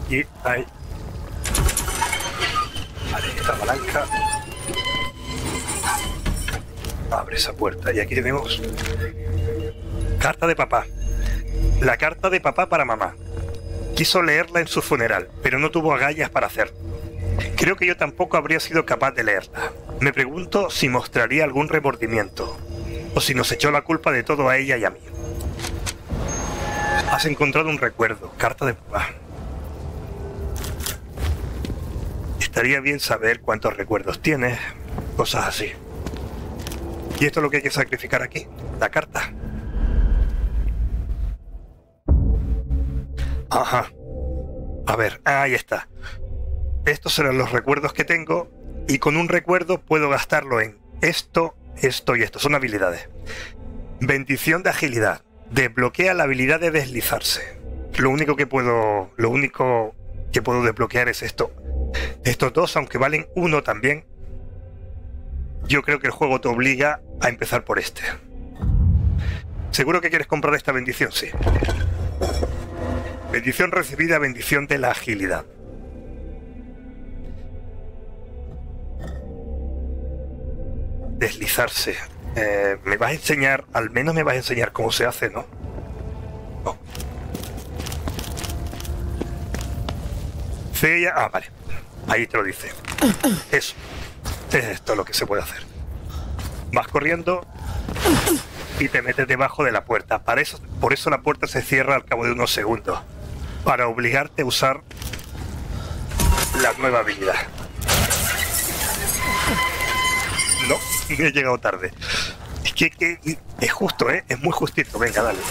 aquí hay... Vale, esta palanca. Abre esa puerta. Y aquí tenemos... Carta de papá. La carta de papá para mamá. Quiso leerla en su funeral, pero no tuvo agallas para hacerlo. Creo que yo tampoco habría sido capaz de leerla. Me pregunto si mostraría algún remordimiento, o si nos echó la culpa de todo a ella y a mí. Has encontrado un recuerdo. Carta de papá. Estaría bien saber cuántos recuerdos tienes, cosas así. Y esto es lo que hay que sacrificar aquí, la carta. Ajá. A ver, ahí está. Estos serán los recuerdos que tengo, y con un recuerdo puedo gastarlo en esto, esto y esto. Son habilidades. Bendición de agilidad. Desbloquea la habilidad de deslizarse. Lo único que puedo, lo único que puedo desbloquear es esto. Estos dos, aunque valen uno también, yo creo que el juego te obliga a empezar por este. ¿Seguro que quieres comprar esta bendición? Sí. Bendición recibida, bendición de la agilidad. Deslizarse. Eh, me vas a enseñar, al menos me vas a enseñar cómo se hace, ¿no? No. C, ah, vale. Ahí te lo dice. Eso. Es esto lo que se puede hacer. Vas corriendo y te metes debajo de la puerta. Para eso, por eso la puerta se cierra al cabo de unos segundos. Para obligarte a usar la nueva habilidad. No, he llegado tarde. Es que, que es justo, ¿eh? Es muy justito. Venga, dale.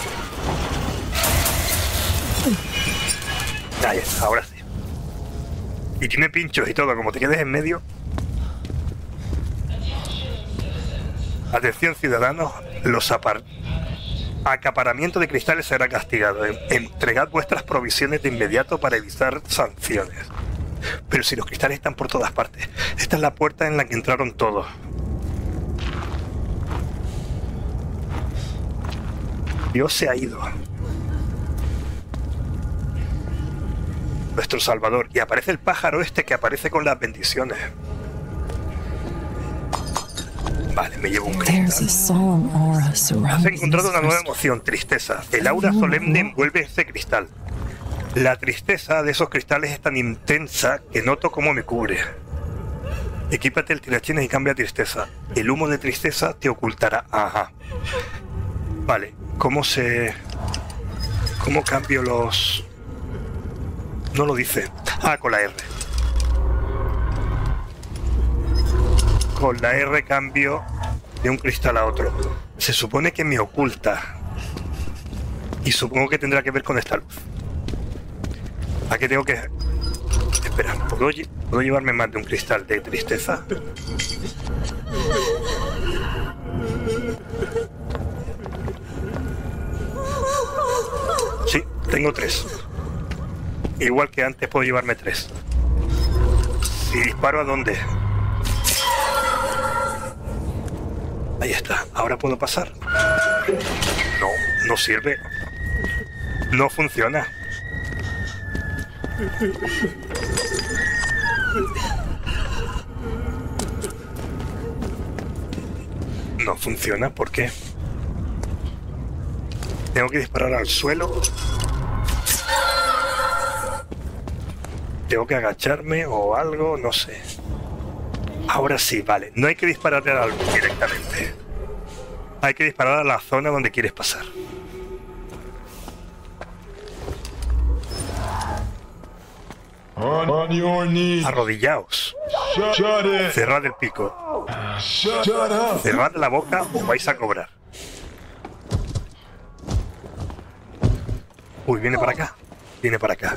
Ahí está, ahora sí. Y tiene pinchos y todo, como te quedes en medio. Atención, ciudadanos, los apar... acaparamiento de cristales será castigado. Entregad vuestras provisiones de inmediato para evitar sanciones. Pero si los cristales están por todas partes. Esta es la puerta en la que entraron todos. Dios se ha ido. Nuestro salvador. Y aparece el pájaro este que aparece con las bendiciones. Vale, me llevo un cristal. Has encontrado una nueva emoción, tristeza. El aura solemne envuelve este cristal. La tristeza de esos cristales es tan intensa que noto cómo me cubre. Equípate el tirachines y cambia tristeza. El humo de tristeza te ocultará. Ajá. Vale, ¿cómo se... ¿Cómo cambio los...? No lo dice. Ah, con la R. Con la R cambio de un cristal a otro. Se supone que me oculta. Y supongo que tendrá que ver con esta luz. ¿A qué tengo que...? Espera, ¿puedo, ¿puedo llevarme más de un cristal de tristeza? Sí, tengo tres. Igual que antes puedo llevarme tres. ¿Y disparo a dónde? Ahí está. ¿Ahora puedo pasar? No, no sirve. No funciona. No funciona, ¿por qué? Tengo que disparar al suelo. Tengo que agacharme o algo, no sé. Ahora sí, vale. No hay que disparar al algo directamente. Hay que disparar a la zona donde quieres pasar. On, on your knees. Arrodillaos. Shut it. Cerrad el pico. Shut up. Cerrad la boca o vais a cobrar. Uy, viene para acá. Viene para acá.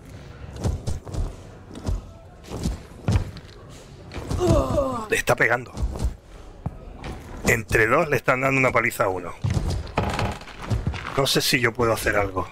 Le está pegando. Entre dos le están dando una paliza a uno. No sé si yo puedo hacer algo.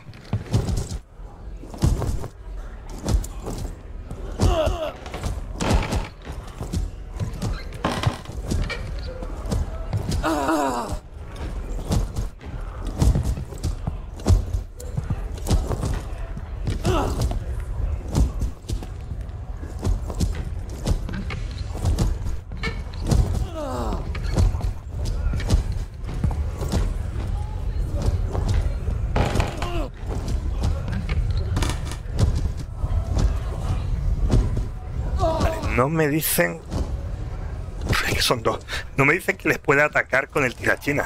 no me dicen... Es que son dos. No me dicen que les pueda atacar con el tirachina.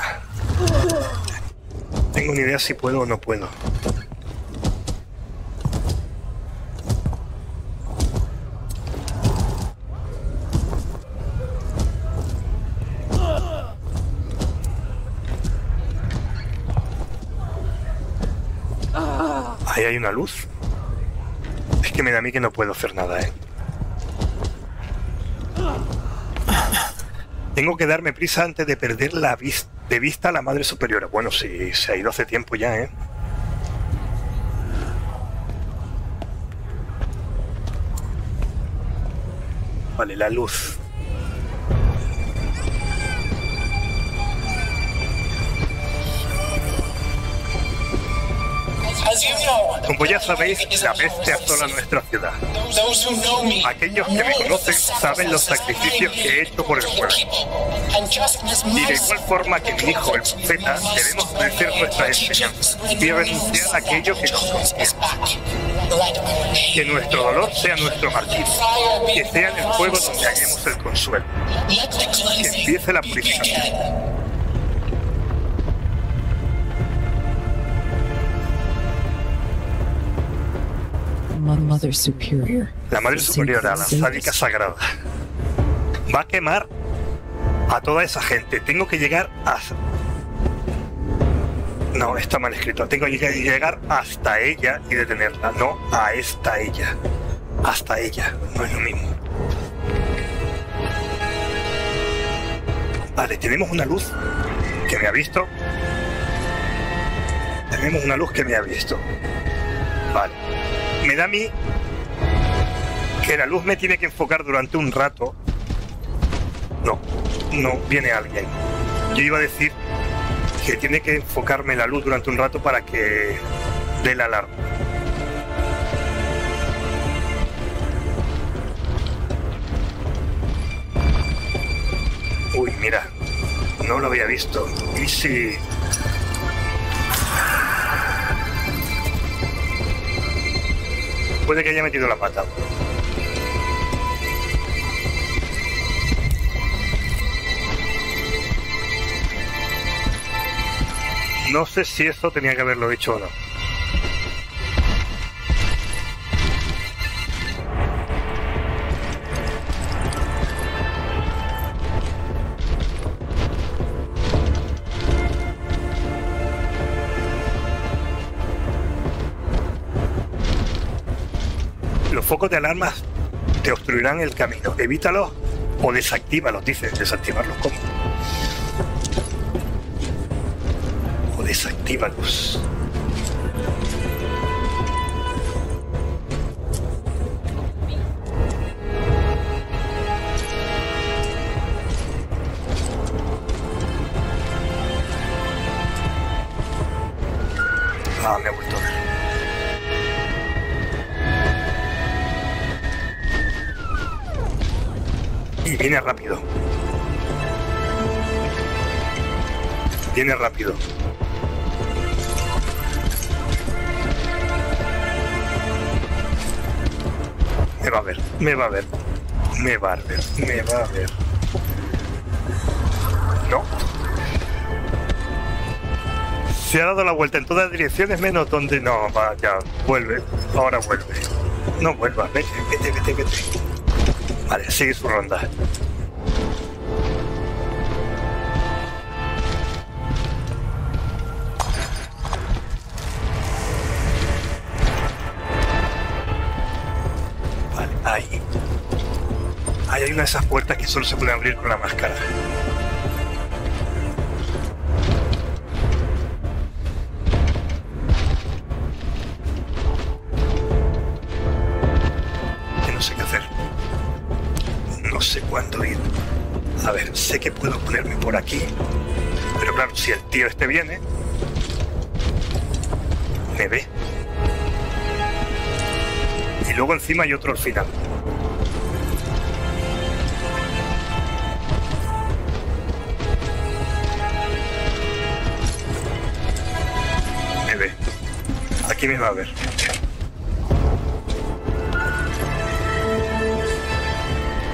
Tengo ni idea si puedo o no puedo. Ahí hay una luz. Es que me da a mí que no puedo hacer nada, ¿eh? Tengo que darme prisa antes de perder la vis de vista a la Madre Superiora. Bueno, sí, se ha ido hace tiempo ya, ¿eh? Vale, la luz. Como ya sabéis, la peste asola nuestra ciudad. Aquellos que me conocen saben los sacrificios que he hecho por el pueblo. Y de igual forma que mi hijo, el profeta, debemos obedecer nuestras enseñanzas y renunciar a aquello que nos conviene. Que nuestro dolor sea nuestro martirio, que sea en el fuego donde hallemos el consuelo. Que empiece la purificación. Mother Superior. La Madre Superiora, la sádica sagrada, va a quemar a toda esa gente. Tengo que llegar a... No, está mal escrito. Tengo que llegar hasta ella y detenerla. No a esta ella. Hasta ella. No es lo mismo. Vale, tenemos una luz que me ha visto. Tenemos una luz que me ha visto. Vale. Me da a mí que la luz me tiene que enfocar durante un rato. No, no, viene alguien. Yo iba a decir que tiene que enfocarme la luz durante un rato para que dé la alarma. Uy, mira, no lo había visto. ¿Y si...? Puede que haya metido la pata. No sé si eso tenía que haberlo hecho o no. Los focos de alarmas te obstruirán el camino. Evítalos o desactívalos, dice. Desactivarlos, ¿cómo? O desactívalos. Ah, me ha vuelto a ver. Y viene rápido. Viene rápido. Me va a ver, me va a ver. Me va a ver, me va a ver. No. Se ha dado la vuelta en todas direcciones menos donde no, vaya, vuelve. Ahora vuelve. No vuelvas, vete, vete, vete, vete. Vale, sigue su ronda. Vale, ahí. Ahí hay una de esas puertas que solo se pueden abrir con la máscara. Que no sé qué hacer. No sé cuándo ir. A ver, sé que puedo ponerme por aquí. Pero claro, si el tío este viene, me ve. Y luego encima hay otro al final. Me ve. Aquí me va a ver.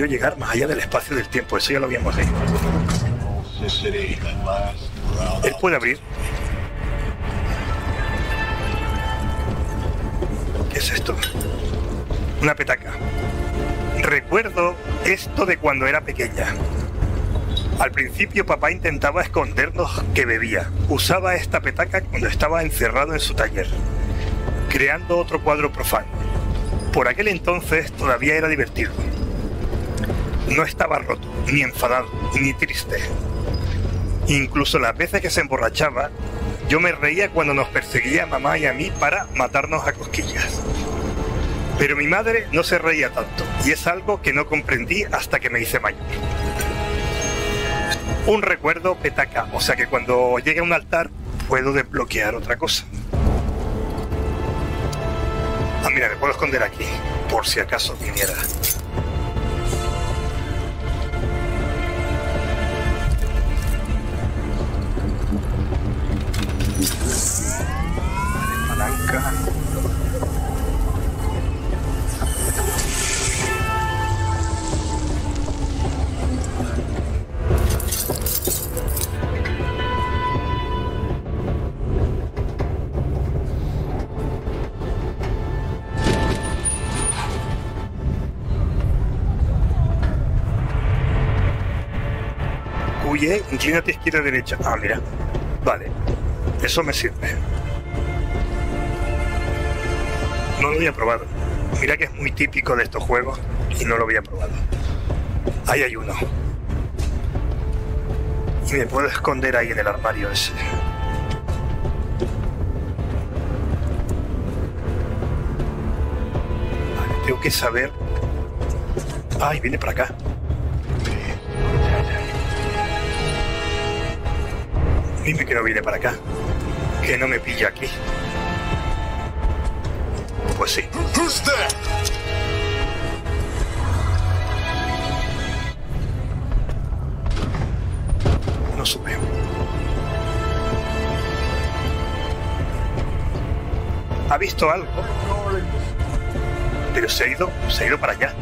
consiguió llegar más allá del espacio y del tiempo. Eso ya lo habíamos leído. Él puede abrir. ¿Qué es esto? Una petaca. Recuerdo esto de cuando era pequeña. Al principio papá intentaba escondernos que bebía. Usaba esta petaca cuando estaba encerrado en su taller, creando otro cuadro profano. Por aquel entonces todavía era divertido. No estaba roto, ni enfadado, ni triste. Incluso las veces que se emborrachaba, yo me reía cuando nos perseguía a mamá y a mí para matarnos a cosquillas. Pero mi madre no se reía tanto, y es algo que no comprendí hasta que me hice mayor. Un recuerdo petaca, o sea que cuando llegue a un altar puedo desbloquear otra cosa. Ah, mira, me puedo esconder aquí, por si acaso viniera. Palanca. Huye, inclínate izquierda derecha. Ah, mira. Vale. Eso me sirve. No lo había probado. Mira que es muy típico de estos juegos y no lo había probado. Ahí hay uno. Y me puedo esconder ahí en el armario ese. Vale, tengo que saber... Ay, viene para acá. Dime que no viene para acá. Que no me pilla aquí. Pues sí. No sube. ¿Ha visto algo? Pero se ha ido, se ha ido para allá.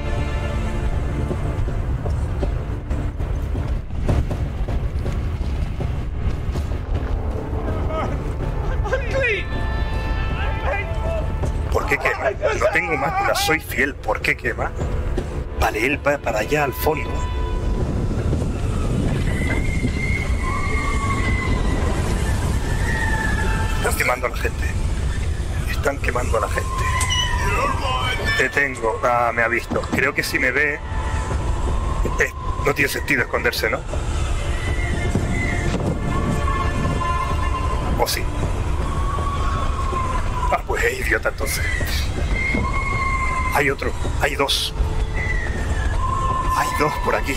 ¿Por qué quema? No tengo máquina, soy fiel. ¿Por qué quema? Vale, él va para allá al fondo. Están quemando a la gente. Están quemando a la gente. Te tengo. Ah, me ha visto. Creo que si me ve... Eh, no tiene sentido esconderse, ¿no? ¿O sí? Ah, pues es idiota entonces. Hay otro, hay dos. Hay dos por aquí.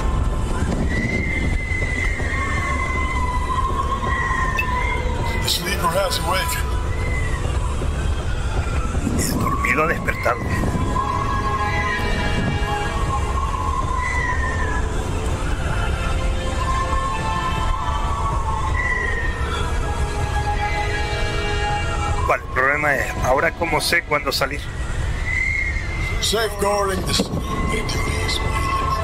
El dormido ha despertado. Vale, el problema es, ahora cómo sé cuándo salir. Safeguarding the city. My duty is my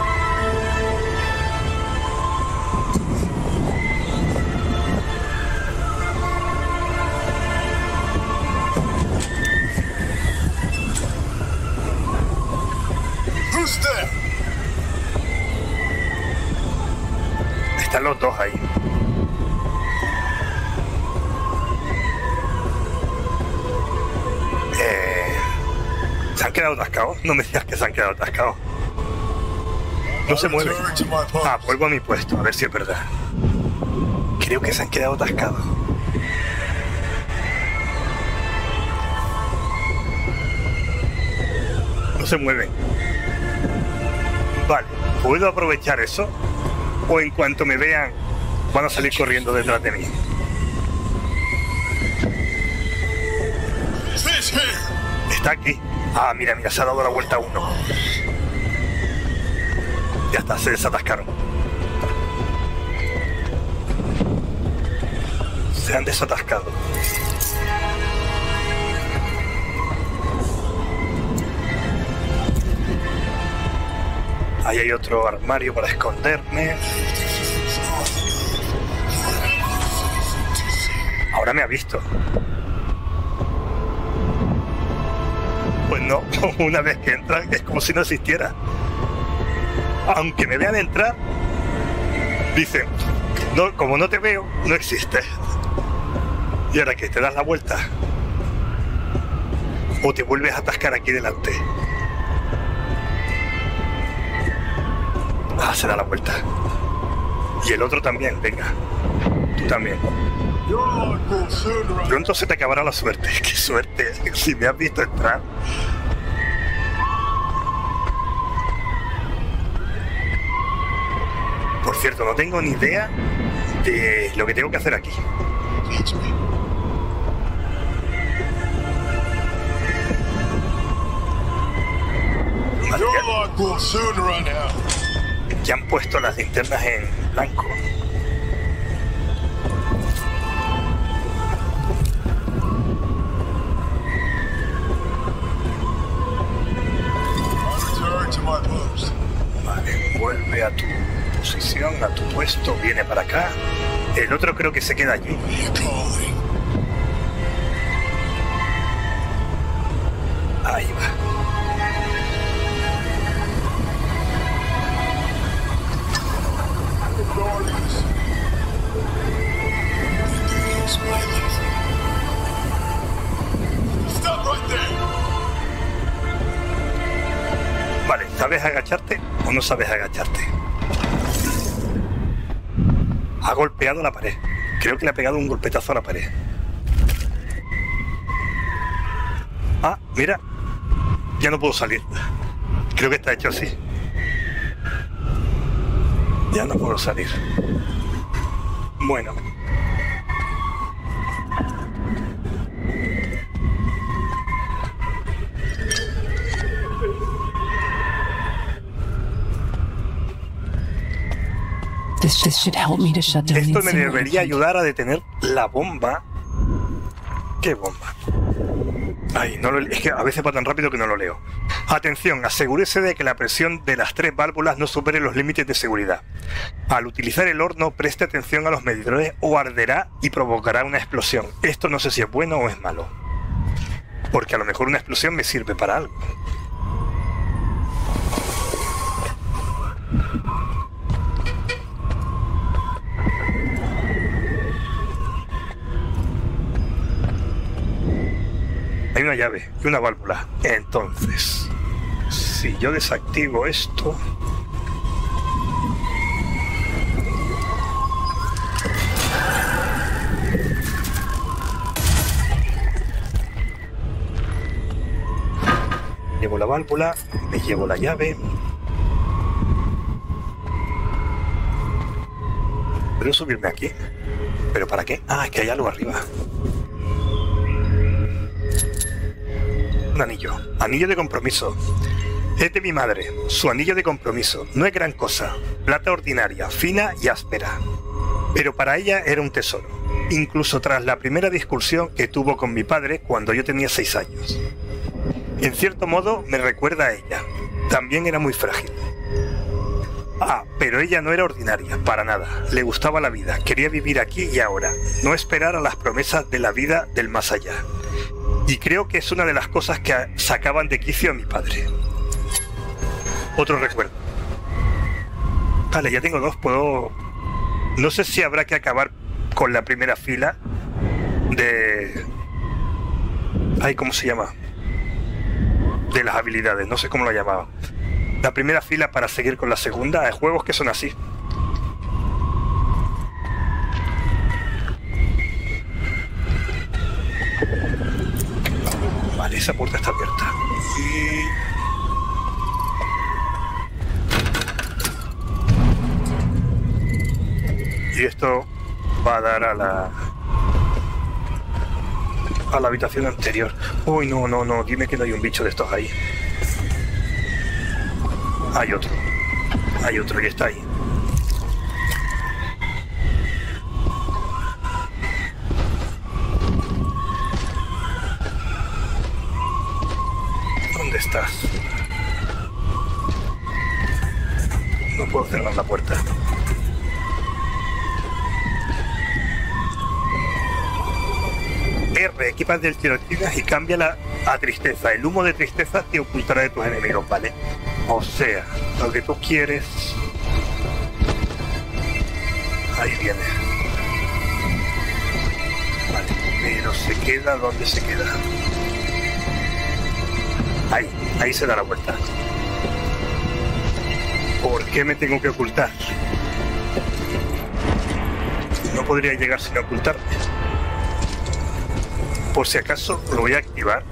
life. Who's there? Están los dos ahí. ¿Se han quedado atascados? No me digas que se han quedado atascados. No se mueven. Ah, vuelvo a mi puesto, a ver si es verdad. Creo que se han quedado atascados. No se mueven. Vale, ¿puedo aprovechar eso? O en cuanto me vean, van a salir corriendo detrás de mí. Está aquí. Ah, mira, mira, se ha dado la vuelta a uno. Ya está, se desatascaron. Se han desatascado. Ahí hay otro armario para esconderme. Ahora me ha visto. Pues no, una vez que entran es como si no existiera. Aunque me vean entrar, dicen, no, como no te veo, no existes. Y ahora que te das la vuelta o te vuelves a atascar aquí delante. Ah, se da la vuelta. Y el otro también, venga. Tú también. Pronto se te acabará la suerte. ¡Qué suerte! Si me has visto entrar. Por cierto, no tengo ni idea de lo que tengo que hacer aquí. Vale, ya, ya han puesto las linternas en blanco. Vale, vuelve a tu posición, a tu puesto, viene para acá. El otro creo que se queda allí. Ahí va. Vale, ¿sabes agacharte o no sabes agacharte? Ha golpeado la pared. Creo que le ha pegado un golpetazo a la pared. Ah, mira. Ya no puedo salir. Creo que está hecho así. Ya no puedo salir. Bueno. This, this should help me to shut down Esto the me debería ayudar a detener la bomba. ¿Qué bomba? Ay, no lo, es que a veces va tan rápido que no lo leo. Atención, asegúrese de que la presión de las tres válvulas no supere los límites de seguridad. Al utilizar el horno, preste atención a los medidores o arderá y provocará una explosión. Esto no sé si es bueno o es malo. Porque a lo mejor una explosión me sirve para algo. Hay una llave y una válvula. Entonces, si yo desactivo esto... Llevo la válvula, me llevo la llave... ¿Puedo subirme aquí? ¿Pero para qué? Ah, es que hay algo arriba. Un anillo. Anillo de compromiso. Es de mi madre. Su anillo de compromiso. No es gran cosa. Plata ordinaria, fina y áspera. Pero para ella era un tesoro. Incluso tras la primera discusión que tuvo con mi padre cuando yo tenía seis años. En cierto modo me recuerda a ella. También era muy frágil. Ah, pero ella no era ordinaria, para nada. Le gustaba la vida. Quería vivir aquí y ahora. No esperar a las promesas de la vida del más allá. Y creo que es una de las cosas que sacaban de quicio a mi padre. Otro recuerdo. Vale, ya tengo dos, puedo... No sé si habrá que acabar con la primera fila de... Ay, ¿cómo se llama? De las habilidades, no sé cómo lo llamaba. La primera fila para seguir con la segunda. Hay juegos que son así. Vale, esa puerta está abierta. Y... y esto va a dar a la... a la habitación anterior. Uy, no, no, no. Dime que no hay un bicho de estos ahí. Hay otro. Hay otro y está ahí. ¿Dónde estás? No puedo cerrar la puerta. R, equipas del tirotinas y cámbiala a tristeza. El humo de tristeza te ocultará de tus enemigos, ¿vale? O sea, lo que tú quieres... Ahí viene. Vale, pero se queda donde se queda. Ahí, ahí se da la vuelta. ¿Por qué me tengo que ocultar? No podría llegar sin ocultarme. Por si acaso lo voy a activar.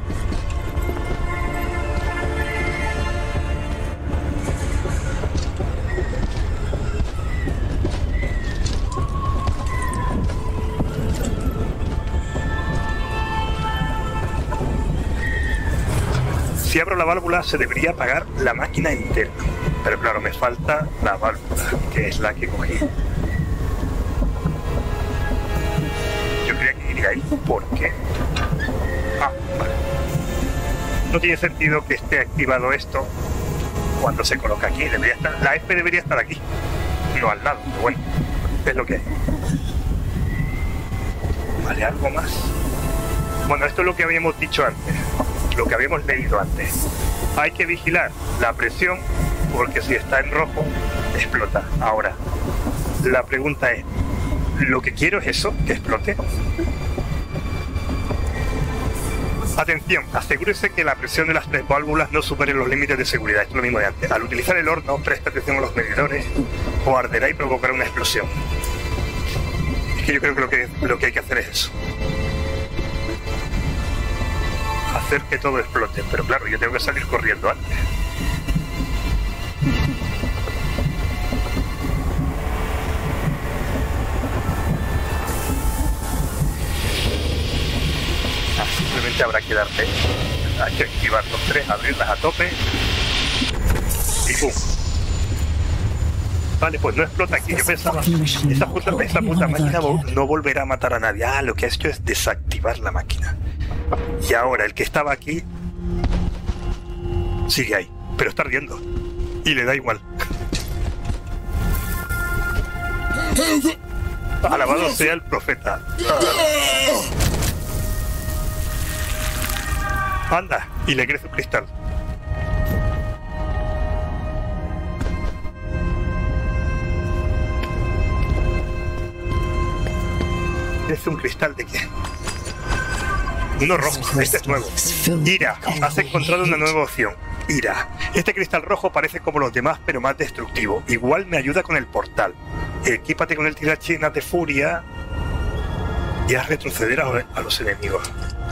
Si abro la válvula se debería apagar la máquina entera. Pero claro, me falta la válvula, que es la que cogí. Yo creía que iría ahí. ¿Por qué? Ah, vale. No tiene sentido que esté activado esto cuando se coloca aquí. Debería estar, la F debería estar aquí, no al lado. Pero bueno, es lo que hay. Vale, algo más. Bueno, esto es lo que habíamos dicho antes, lo que habíamos leído antes. Hay que vigilar la presión porque si está en rojo explota. Ahora, la pregunta es, ¿lo que quiero es eso, que explote? Atención, asegúrese que la presión de las tres válvulas no supere los límites de seguridad. Esto es lo mismo de antes. Al utilizar el horno, preste atención a los medidores o arderá y provocará una explosión. Es que yo creo que lo que, lo que hay que hacer es eso. Hacer que todo explote. Pero claro, yo tengo que salir corriendo antes. Simplemente habrá que darte, hay que activar los tres, abrirlas a tope y ¡pum! Vale, pues no explota aquí. Yo pensaba, esta puta, esta puta máquina no volverá a matar a nadie. Ah, lo que ha hecho es desactivar la máquina. Y ahora el que estaba aquí sigue ahí, pero está ardiendo y le da igual. Alabado sea el profeta. Anda, y le crece un cristal. ¿Crece un cristal de qué? Uno rojo, este es nuevo. Ira, has encontrado una nueva opción. Ira. Este cristal rojo parece como los demás, pero más destructivo. Igual me ayuda con el portal. Equípate con el tirachinas de furia y haz retroceder a, a los enemigos.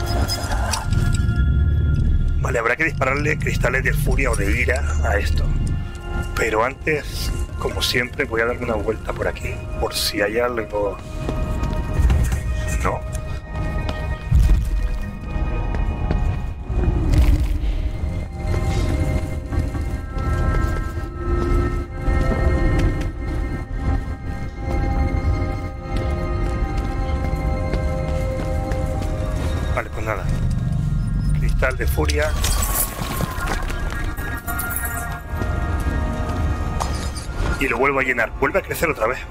Vale, habrá que dispararle cristales de furia o de ira a esto. Pero antes, como siempre, voy a darme una vuelta por aquí, por si hay algo... No. Vale, pues nada. Cristal de furia. Y lo vuelvo a llenar. Vuelve a crecer otra vez.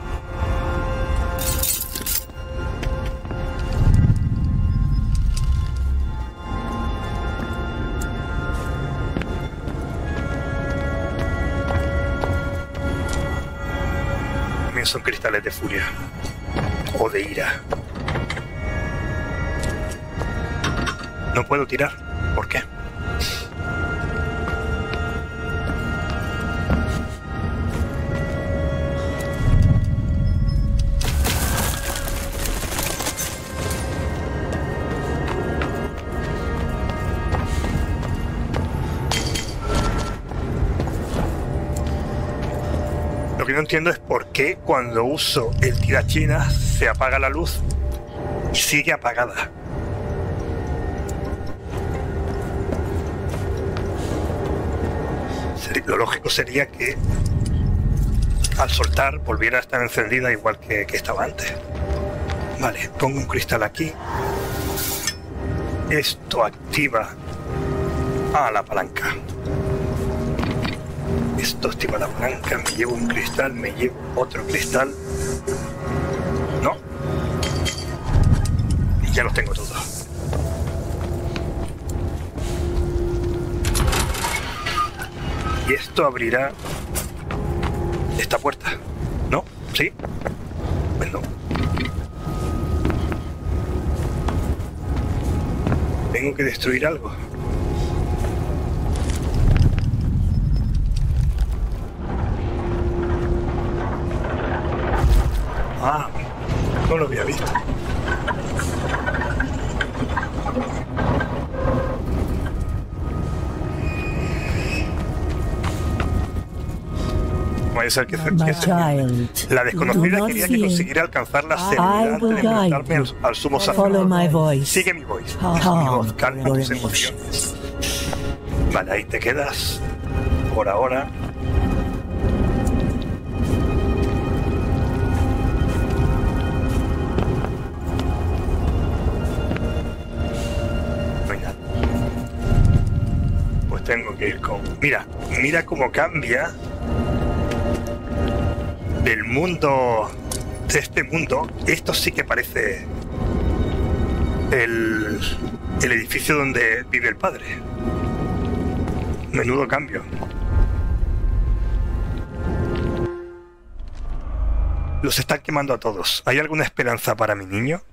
También son cristales de furia. O de ira. No puedo tirar. ¿Por qué? Lo que no entiendo es por qué cuando uso el tirachinas se apaga la luz y sigue apagada. Lo lógico sería que al soltar volviera a estar encendida igual que, que estaba antes. Vale, pongo un cristal aquí. Esto activa a la palanca. Esto activa la palanca, me llevo un cristal, me llevo otro cristal. No. Y ya los tengo todos. Y esto abrirá esta puerta. ¿No? ¿Sí? Pues no. Tengo que destruir algo. Ah, no lo había visto. Puede ser que, que se... La desconocida quería que consiguiera alcanzar la serenidad antes de enfrentarme al, al sumo sacerdote. Sigue mi voz. Mi voz, calma tus emociones. Vale, ahí te quedas. Por ahora. No hay nada. Pues tengo que ir con... Mira, mira cómo cambia del mundo, de este mundo. Esto sí que parece el, el edificio donde vive el padre. Menudo cambio. Los están quemando a todos. ¿Hay alguna esperanza para mi niño?